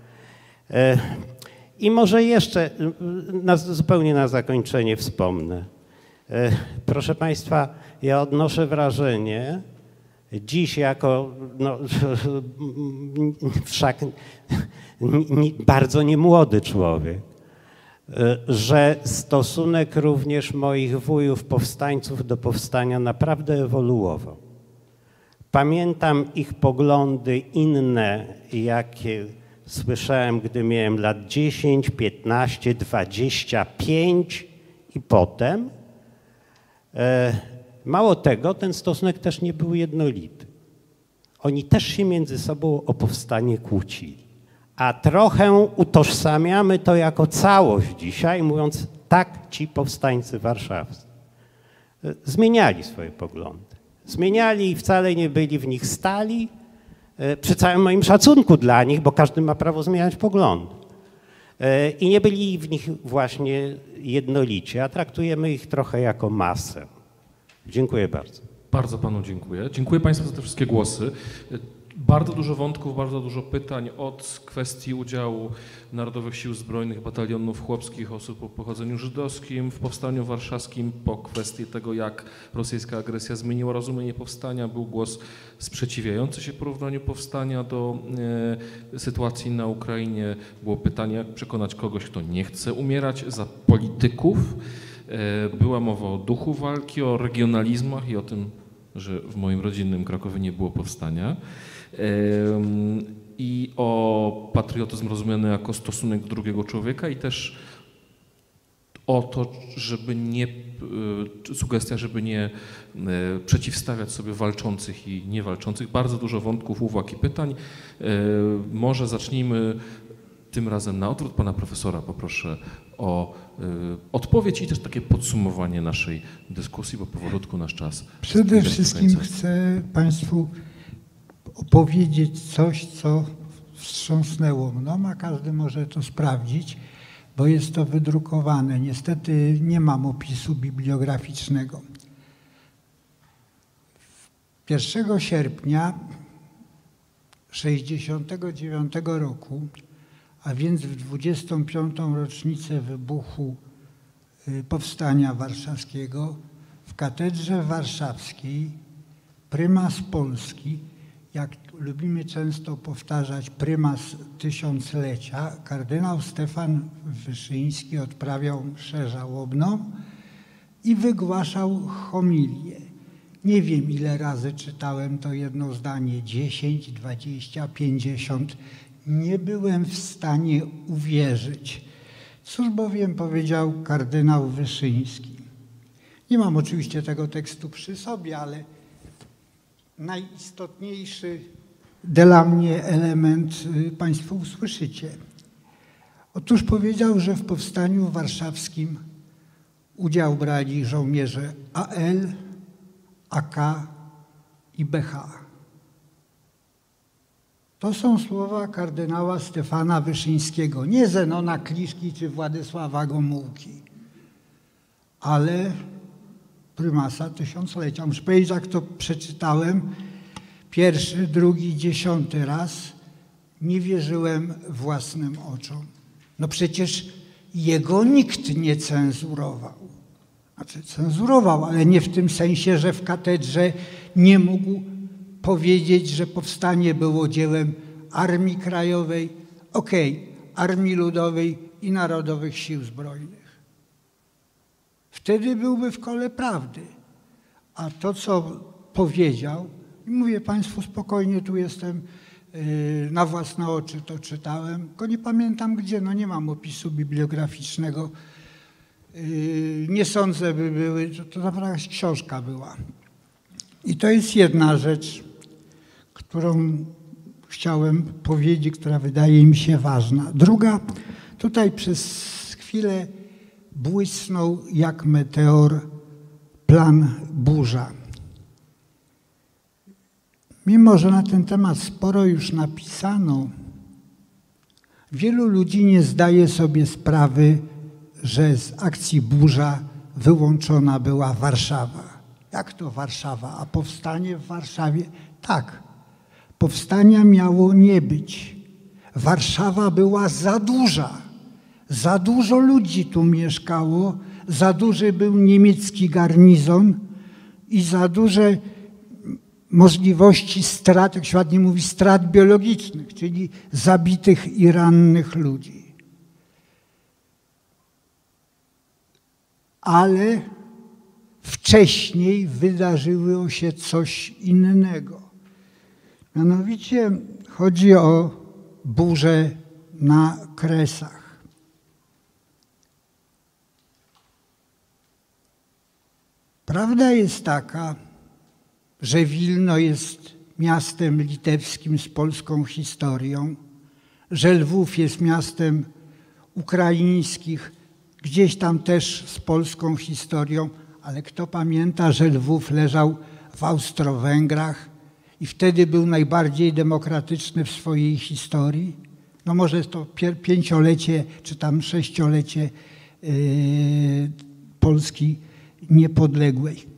I może jeszcze na, zupełnie na zakończenie wspomnę. Proszę Państwa, ja odnoszę wrażenie, dziś jako no, wszak bardzo niemłody człowiek, że stosunek również moich wujów powstańców do powstania naprawdę ewoluował. Pamiętam ich poglądy inne, jakie słyszałem, gdy miałem lat dziesięć, piętnaście, dwadzieścia pięć i potem. Mało tego, ten stosunek też nie był jednolity. Oni też się między sobą o powstanie kłócili. A trochę utożsamiamy to jako całość dzisiaj, mówiąc tak, ci powstańcy warszawscy. Zmieniali swoje poglądy. Zmieniali i wcale nie byli w nich stali, przy całym moim szacunku dla nich, bo każdy ma prawo zmieniać poglądy. I nie byli w nich właśnie jednolici, a traktujemy ich trochę jako masę. Dziękuję bardzo. Bardzo panu dziękuję. Dziękuję państwu za te wszystkie głosy. Bardzo dużo wątków, bardzo dużo pytań od kwestii udziału Narodowych Sił Zbrojnych, batalionów chłopskich, osób o pochodzeniu żydowskim w Powstaniu Warszawskim, po kwestii tego, jak rosyjska agresja zmieniła rozumienie powstania. Był głos sprzeciwiający się porównaniu powstania do e, sytuacji na Ukrainie. Było pytanie, jak przekonać kogoś, kto nie chce umierać za polityków. E, była mowa o duchu walki, o regionalizmach i o tym, że w moim rodzinnym Krakowie nie było powstania. I o patriotyzm rozumiany jako stosunek do drugiego człowieka i też o to, żeby nie, sugestia, żeby nie przeciwstawiać sobie walczących i niewalczących. Bardzo dużo wątków, uwag i pytań. Może zacznijmy tym razem na odwrót. Pana profesora poproszę o odpowiedź i też takie podsumowanie naszej dyskusji, bo powolutku nasz czas. Przede wszystkim chcę Państwu opowiedzieć coś, co wstrząsnęło mną, a każdy może to sprawdzić, bo jest to wydrukowane. Niestety nie mam opisu bibliograficznego. pierwszego sierpnia sześćdziesiątego dziewiątego roku, a więc w dwudziestą piątą rocznicę wybuchu Powstania Warszawskiego, w Katedrze Warszawskiej prymas Polski, jak lubimy często powtarzać, prymas tysiąclecia, kardynał Stefan Wyszyński odprawiał mszę żałobną i wygłaszał homilię. Nie wiem, ile razy czytałem to jedno zdanie, dziesięć, dwadzieścia, pięćdziesiąt. Nie byłem w stanie uwierzyć. Cóż bowiem powiedział kardynał Wyszyński? Nie mam oczywiście tego tekstu przy sobie, ale najistotniejszy dla mnie element Państwo usłyszycie. Otóż powiedział, że w Powstaniu Warszawskim udział brali żołnierze A L, A K i B H. To są słowa kardynała Stefana Wyszyńskiego, nie Zenona Kliszki czy Władysława Gomułki, ale prymasa tysiąclecia. Muszę powiedzieć, jak to przeczytałem pierwszy, drugi, dziesiąty raz, nie wierzyłem własnym oczom. No przecież jego nikt nie cenzurował. Znaczy cenzurował, ale nie w tym sensie, że w katedrze nie mógł powiedzieć, że powstanie było dziełem Armii Krajowej, okej, Armii Ludowej i Narodowych Sił Zbrojnych. Wtedy byłby w kole prawdy. A to, co powiedział, i mówię Państwu spokojnie, tu jestem yy, na własne oczy, to czytałem, tylko nie pamiętam gdzie, no nie mam opisu bibliograficznego. Yy, nie sądzę, by były, to, to naprawdę jakaś książka była. I to jest jedna rzecz, którą chciałem powiedzieć, która wydaje mi się ważna. Druga, tutaj przez chwilę błysnął jak meteor plan burza. Mimo że na ten temat sporo już napisano, wielu ludzi nie zdaje sobie sprawy, że z akcji burza wyłączona była Warszawa. Jak to Warszawa? A powstanie w Warszawie? Tak, powstania miało nie być. Warszawa była za duża. Za dużo ludzi tu mieszkało, za duży był niemiecki garnizon i za duże możliwości strat, jak się ładnie mówi, strat biologicznych, czyli zabitych i rannych ludzi. Ale wcześniej wydarzyło się coś innego. Mianowicie chodzi o burzę na Kresach. Prawda jest taka, że Wilno jest miastem litewskim z polską historią, że Lwów jest miastem ukraińskich, gdzieś tam też z polską historią, ale kto pamięta, że Lwów leżał w Austro-Węgrach i wtedy był najbardziej demokratyczny w swojej historii? No może to pięciolecie czy tam sześciolecie yy, Polski niepodległej.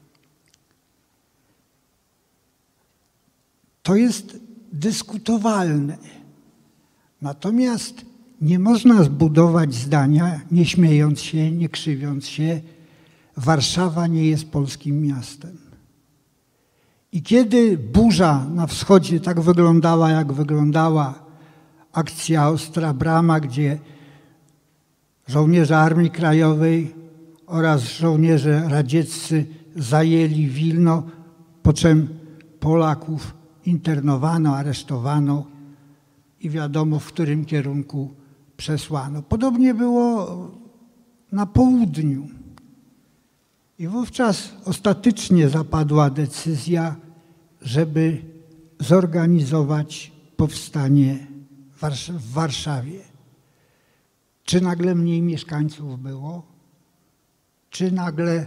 To jest dyskutowalne. Natomiast nie można zbudować zdania, nie śmiejąc się, nie krzywiąc się, Warszawa nie jest polskim miastem. I kiedy burza na wschodzie tak wyglądała, jak wyglądała akcja Ostra Brama, gdzie żołnierze Armii Krajowej oraz żołnierze radzieccy zajęli Wilno, po czym Polaków internowano, aresztowano i wiadomo, w którym kierunku przesłano. Podobnie było na południu. I wówczas ostatecznie zapadła decyzja, żeby zorganizować powstanie w Warszawie. Czy nagle mniej mieszkańców było? Czy nagle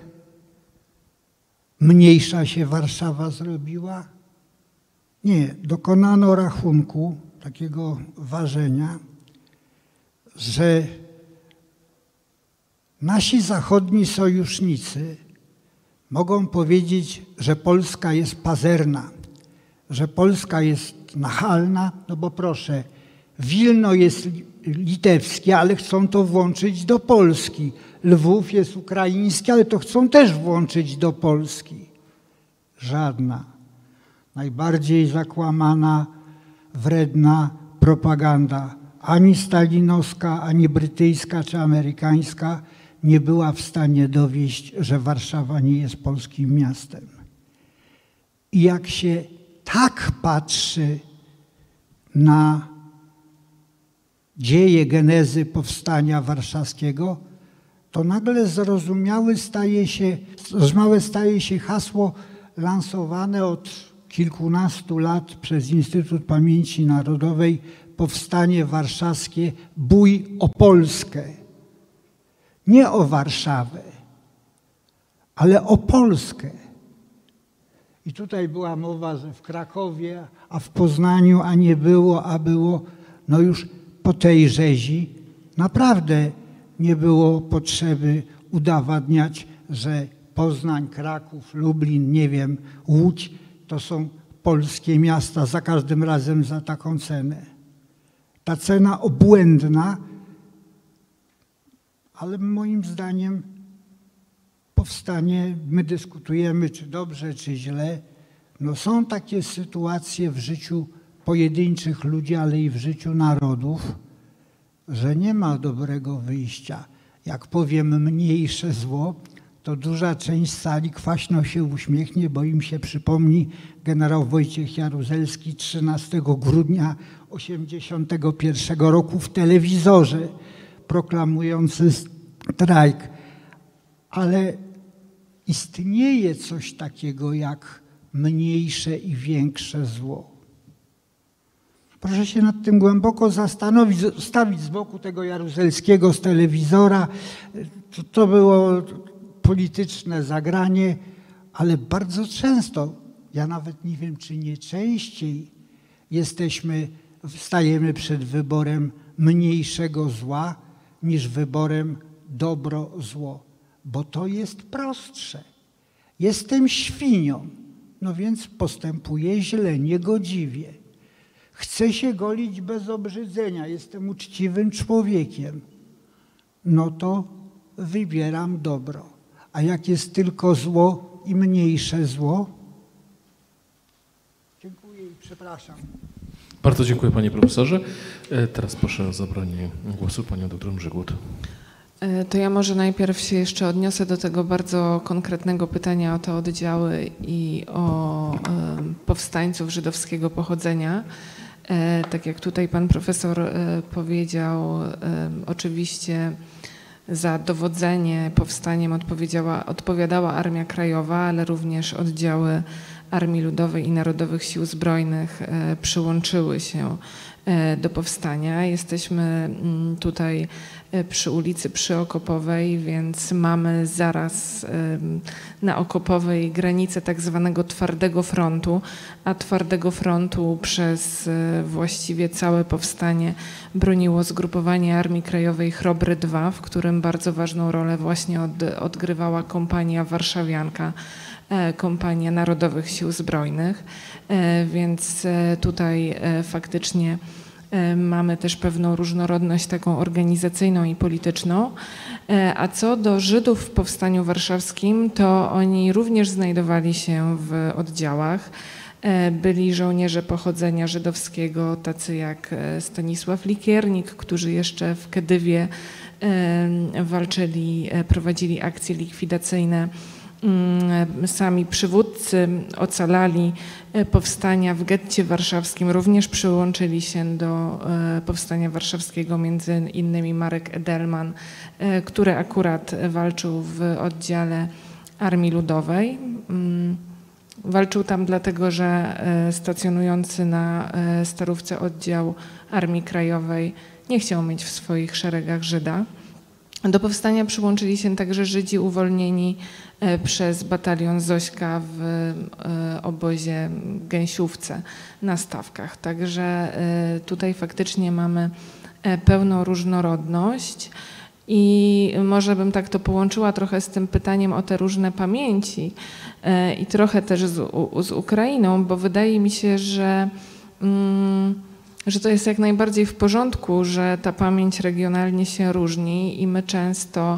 mniejsza się Warszawa zrobiła? Nie, dokonano rachunku, takiego ważenia, że nasi zachodni sojusznicy mogą powiedzieć, że Polska jest pazerna, że Polska jest nachalna, no bo proszę, Wilno jest litewskie, ale chcą to włączyć do Polski. Lwów jest ukraiński, ale to chcą też włączyć do Polski. Żadna. Najbardziej zakłamana, wredna propaganda, ani stalinowska, ani brytyjska czy amerykańska, nie była w stanie dowieść, że Warszawa nie jest polskim miastem. I jak się tak patrzy na dzieje genezy powstania warszawskiego, to nagle zrozumiałe staje się, zrozumiałe staje się hasło lansowane od kilkunastu lat przez Instytut Pamięci Narodowej, powstanie warszawskie, bój o Polskę. Nie o Warszawę, ale o Polskę. I tutaj była mowa, że w Krakowie, a w Poznaniu, a nie było, a było. No już po tej rzezi naprawdę nie było potrzeby udowadniać, że Poznań, Kraków, Lublin, nie wiem, Łódź to są polskie miasta, za każdym razem za taką cenę. Ta cena obłędna, ale moim zdaniem powstanie, my dyskutujemy, czy dobrze, czy źle. No są takie sytuacje w życiu pojedynczych ludzi, ale i w życiu narodów, że nie ma dobrego wyjścia. Jak powiem mniejsze zło, to duża część sali kwaśno się uśmiechnie, bo im się przypomni generał Wojciech Jaruzelski trzynastego grudnia osiemdziesiątego pierwszego roku w telewizorze proklamujący strajk. Ale istnieje coś takiego jak mniejsze i większe zło. Proszę się nad tym głęboko zastanowić, stawić z boku tego Jaruzelskiego z telewizora. To, to było polityczne zagranie, ale bardzo często, ja nawet nie wiem, czy nie częściej, jesteśmy, stajemy przed wyborem mniejszego zła niż wyborem dobro-zło, bo to jest prostsze. Jestem świnią, no więc postępuję źle, niegodziwie. Chcę się golić bez obrzydzenia, jestem uczciwym człowiekiem. No to wybieram dobro. A jak jest tylko zło i mniejsze zło? Dziękuję i przepraszam. Bardzo dziękuję panie profesorze. Teraz proszę o zabranie głosu panią doktor Mrzygłód. To ja może najpierw się jeszcze odniosę do tego bardzo konkretnego pytania o te oddziały i o powstańców żydowskiego pochodzenia. Tak jak tutaj pan profesor powiedział, oczywiście za dowodzenie powstaniem odpowiedziała, odpowiadała Armia Krajowa, ale również oddziały Armii Ludowej i Narodowych Sił Zbrojnych przyłączyły się do powstania. Jesteśmy tutaj przy ulicy Przyokopowej, więc mamy zaraz na Okopowej granicę tak zwanego twardego frontu, a twardego frontu przez właściwie całe powstanie broniło zgrupowanie Armii Krajowej Chrobry dwa, w którym bardzo ważną rolę właśnie od, odgrywała kompania warszawianka, kompania Narodowych Sił Zbrojnych, więc tutaj faktycznie mamy też pewną różnorodność taką organizacyjną i polityczną. A co do Żydów w Powstaniu Warszawskim, to oni również znajdowali się w oddziałach. Byli żołnierze pochodzenia żydowskiego, tacy jak Stanisław Likiernik, którzy jeszcze w Kedywie walczyli, prowadzili akcje likwidacyjne. Sami przywódcy ocalali powstania w getcie warszawskim, również przyłączyli się do powstania warszawskiego, między innymi Marek Edelman, który akurat walczył w oddziale Armii Ludowej. Walczył tam dlatego, że stacjonujący na Starówce oddział Armii Krajowej nie chciał mieć w swoich szeregach Żyda. Do powstania przyłączyli się także Żydzi uwolnieni przez batalion Zośka w obozie Gęsiówce na Stawkach. Także tutaj faktycznie mamy pełną różnorodność I może bym tak to połączyła trochę z tym pytaniem o te różne pamięci i trochę też z, z Ukrainą, bo wydaje mi się, że, że to jest jak najbardziej w porządku, że ta pamięć regionalnie się różni i my często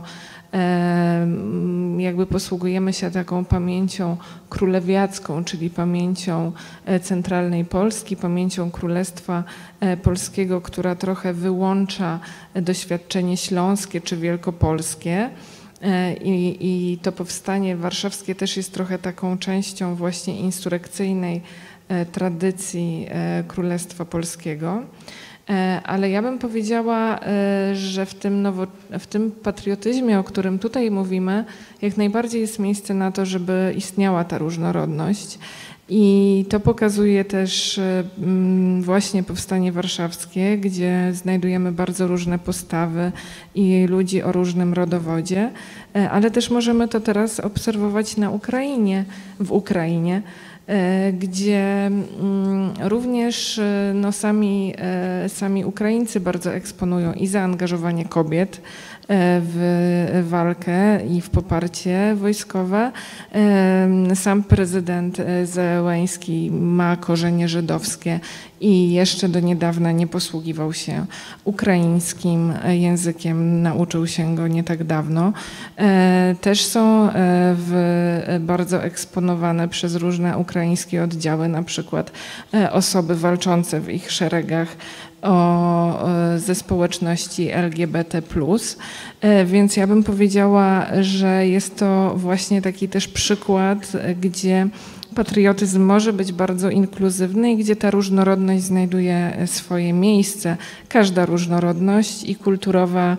jakby posługujemy się taką pamięcią królewiacką, czyli pamięcią centralnej Polski, pamięcią Królestwa Polskiego, która trochę wyłącza doświadczenie śląskie czy wielkopolskie. I, I to powstanie warszawskie też jest trochę taką częścią właśnie insurekcyjnej tradycji Królestwa Polskiego. Ale ja bym powiedziała, że w tym, nowo, w tym patriotyzmie, o którym tutaj mówimy, jak najbardziej jest miejsce na to, żeby istniała ta różnorodność. I to pokazuje też właśnie powstanie warszawskie, gdzie znajdujemy bardzo różne postawy i ludzi o różnym rodowodzie, ale też możemy to teraz obserwować na Ukrainie, w Ukrainie, gdzie również no, sami, sami Ukraińcy bardzo eksponują i zaangażowanie kobiet w walkę i w poparcie wojskowe. Sam prezydent Zełenski ma korzenie żydowskie i jeszcze do niedawna nie posługiwał się ukraińskim językiem, nauczył się go nie tak dawno. Też są w, bardzo eksponowane przez różne ukraińskie oddziały, na przykład osoby walczące w ich szeregach o, ze społeczności L G B T plus, więc ja bym powiedziała, że jest to właśnie taki też przykład, gdzie patriotyzm może być bardzo inkluzywny i gdzie ta różnorodność znajduje swoje miejsce. Każda różnorodność i kulturowa,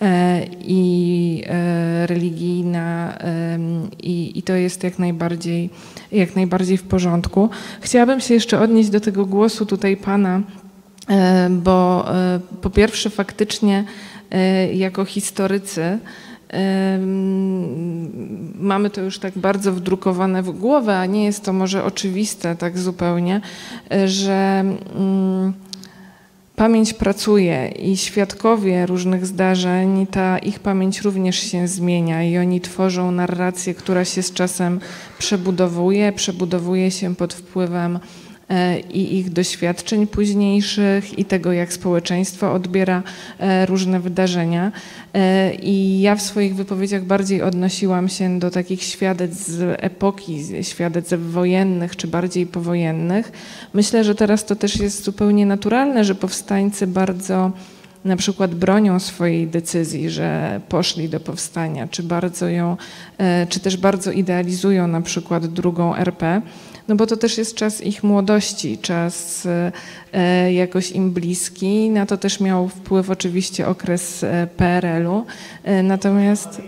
i religijna i, i to jest jak najbardziej, jak najbardziej w porządku. Chciałabym się jeszcze odnieść do tego głosu tutaj pana, bo po pierwsze faktycznie jako historycy mamy to już tak bardzo wdrukowane w głowę, a nie jest to może oczywiste tak zupełnie, że pamięć pracuje i świadkowie różnych zdarzeń, ta ich pamięć również się zmienia i oni tworzą narrację, która się z czasem przebudowuje, przebudowuje się pod wpływem i ich doświadczeń późniejszych i tego, jak społeczeństwo odbiera różne wydarzenia. I ja w swoich wypowiedziach bardziej odnosiłam się do takich świadectw z epoki, świadectw wojennych czy bardziej powojennych. Myślę, że teraz to też jest zupełnie naturalne, że powstańcy bardzo na przykład bronią swojej decyzji, że poszli do powstania, czy bardzo ją, czy też bardzo idealizują na przykład drugą R P. No bo to też jest czas ich młodości, czas e, jakoś im bliski. Na to też miał wpływ oczywiście okres P R L-u. E, natomiast,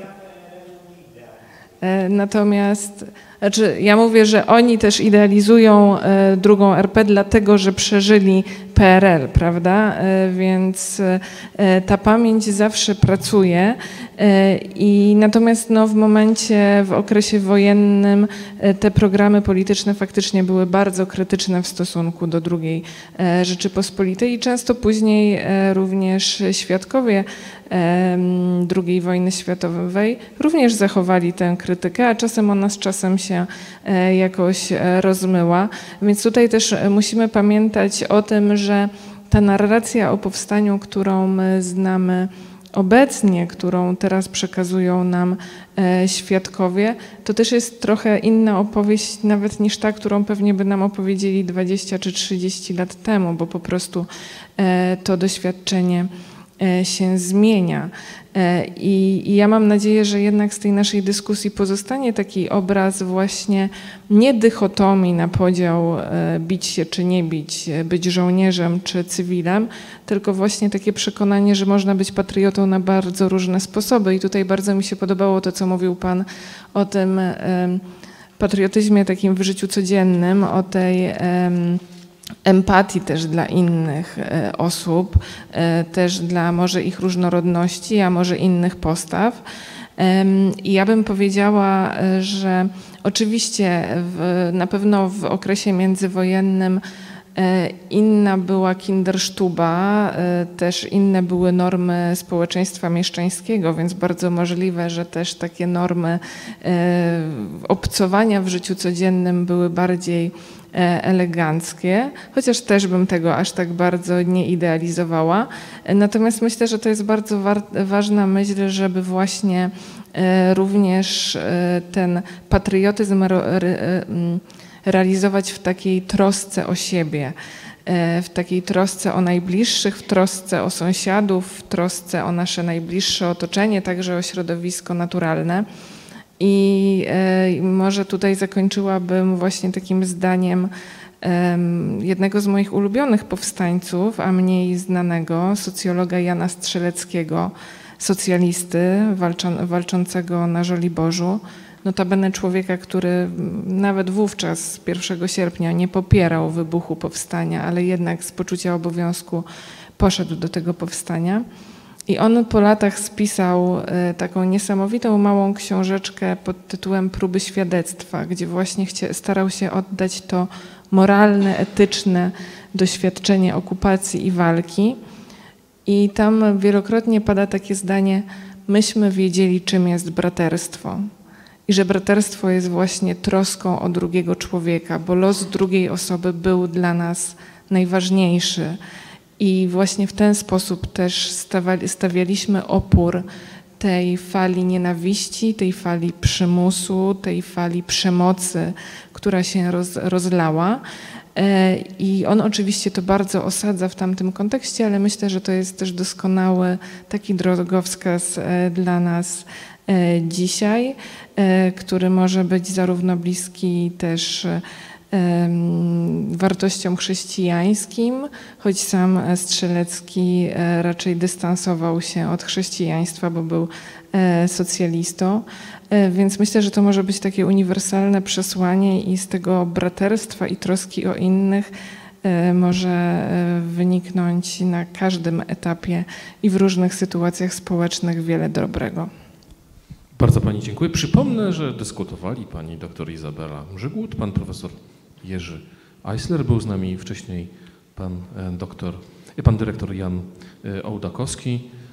e, natomiast znaczy ja mówię, że oni też idealizują e, drugą R P dlatego, że przeżyli P R L, prawda? E, więc e, ta pamięć zawsze pracuje. I natomiast no, w momencie, w okresie wojennym te programy polityczne faktycznie były bardzo krytyczne w stosunku do drugiej Rzeczypospolitej i często później również świadkowie drugiej wojny światowej również zachowali tę krytykę, a czasem ona z czasem się jakoś rozmyła. Więc tutaj też musimy pamiętać o tym, że ta narracja o powstaniu, którą my znamy obecnie, którą teraz przekazują nam e, świadkowie, to też jest trochę inna opowieść nawet niż ta, którą pewnie by nam opowiedzieli dwadzieścia czy trzydzieści lat temu, bo po prostu e, to doświadczenie e, się zmienia. E, i, I ja mam nadzieję, że jednak z tej naszej dyskusji pozostanie taki obraz właśnie nie dychotomii na podział e, bić się czy nie bić, być żołnierzem czy cywilem, tylko właśnie takie przekonanie, że można być patriotą na bardzo różne sposoby. I tutaj bardzo mi się podobało to, co mówił Pan o tym e, patriotyzmie takim w życiu codziennym, o tej e, empatii też dla innych e, osób, e, też dla może ich różnorodności, a może innych postaw. E, I ja bym powiedziała, że oczywiście w, na pewno w okresie międzywojennym Inna była Kinderstuba, też inne były normy społeczeństwa mieszczańskiego, więc bardzo możliwe, że też takie normy obcowania w życiu codziennym były bardziej eleganckie, chociaż też bym tego aż tak bardzo nie idealizowała. Natomiast myślę, że to jest bardzo ważna myśl, żeby właśnie również ten patriotyzm realizować w takiej trosce o siebie, w takiej trosce o najbliższych, w trosce o sąsiadów, w trosce o nasze najbliższe otoczenie, także o środowisko naturalne. I może tutaj zakończyłabym właśnie takim zdaniem jednego z moich ulubionych powstańców, a mniej znanego, socjologa Jana Strzeleckiego, socjalisty walczą, walczącego na Żoliborzu. Notabene człowieka, który nawet wówczas, pierwszego sierpnia, nie popierał wybuchu powstania, ale jednak z poczucia obowiązku poszedł do tego powstania. I on po latach spisał taką niesamowitą małą książeczkę pod tytułem Próby świadectwa, gdzie właśnie starał się oddać to moralne, etyczne doświadczenie okupacji i walki. I tam wielokrotnie pada takie zdanie: myśmy wiedzieli, czym jest braterstwo. I że braterstwo jest właśnie troską o drugiego człowieka, bo los drugiej osoby był dla nas najważniejszy. I właśnie w ten sposób też stawialiśmy opór tej fali nienawiści, tej fali przymusu, tej fali przemocy, która się roz, rozlała. I on oczywiście to bardzo osadza w tamtym kontekście, ale myślę, że to jest też doskonały taki drogowskaz dla nas dzisiaj, który może być zarówno bliski też wartościom chrześcijańskim, choć sam Strzelecki raczej dystansował się od chrześcijaństwa, bo był socjalistą. Więc myślę, że to może być takie uniwersalne przesłanie i z tego braterstwa i troski o innych może wyniknąć na każdym etapie i w różnych sytuacjach społecznych wiele dobrego. Bardzo pani dziękuję. Przypomnę, że dyskutowali pani dr Izabela Mrzygłód, pan profesor Jerzy Eisler, był z nami wcześniej pan doktor, pan dyrektor Jan Ołdakowski.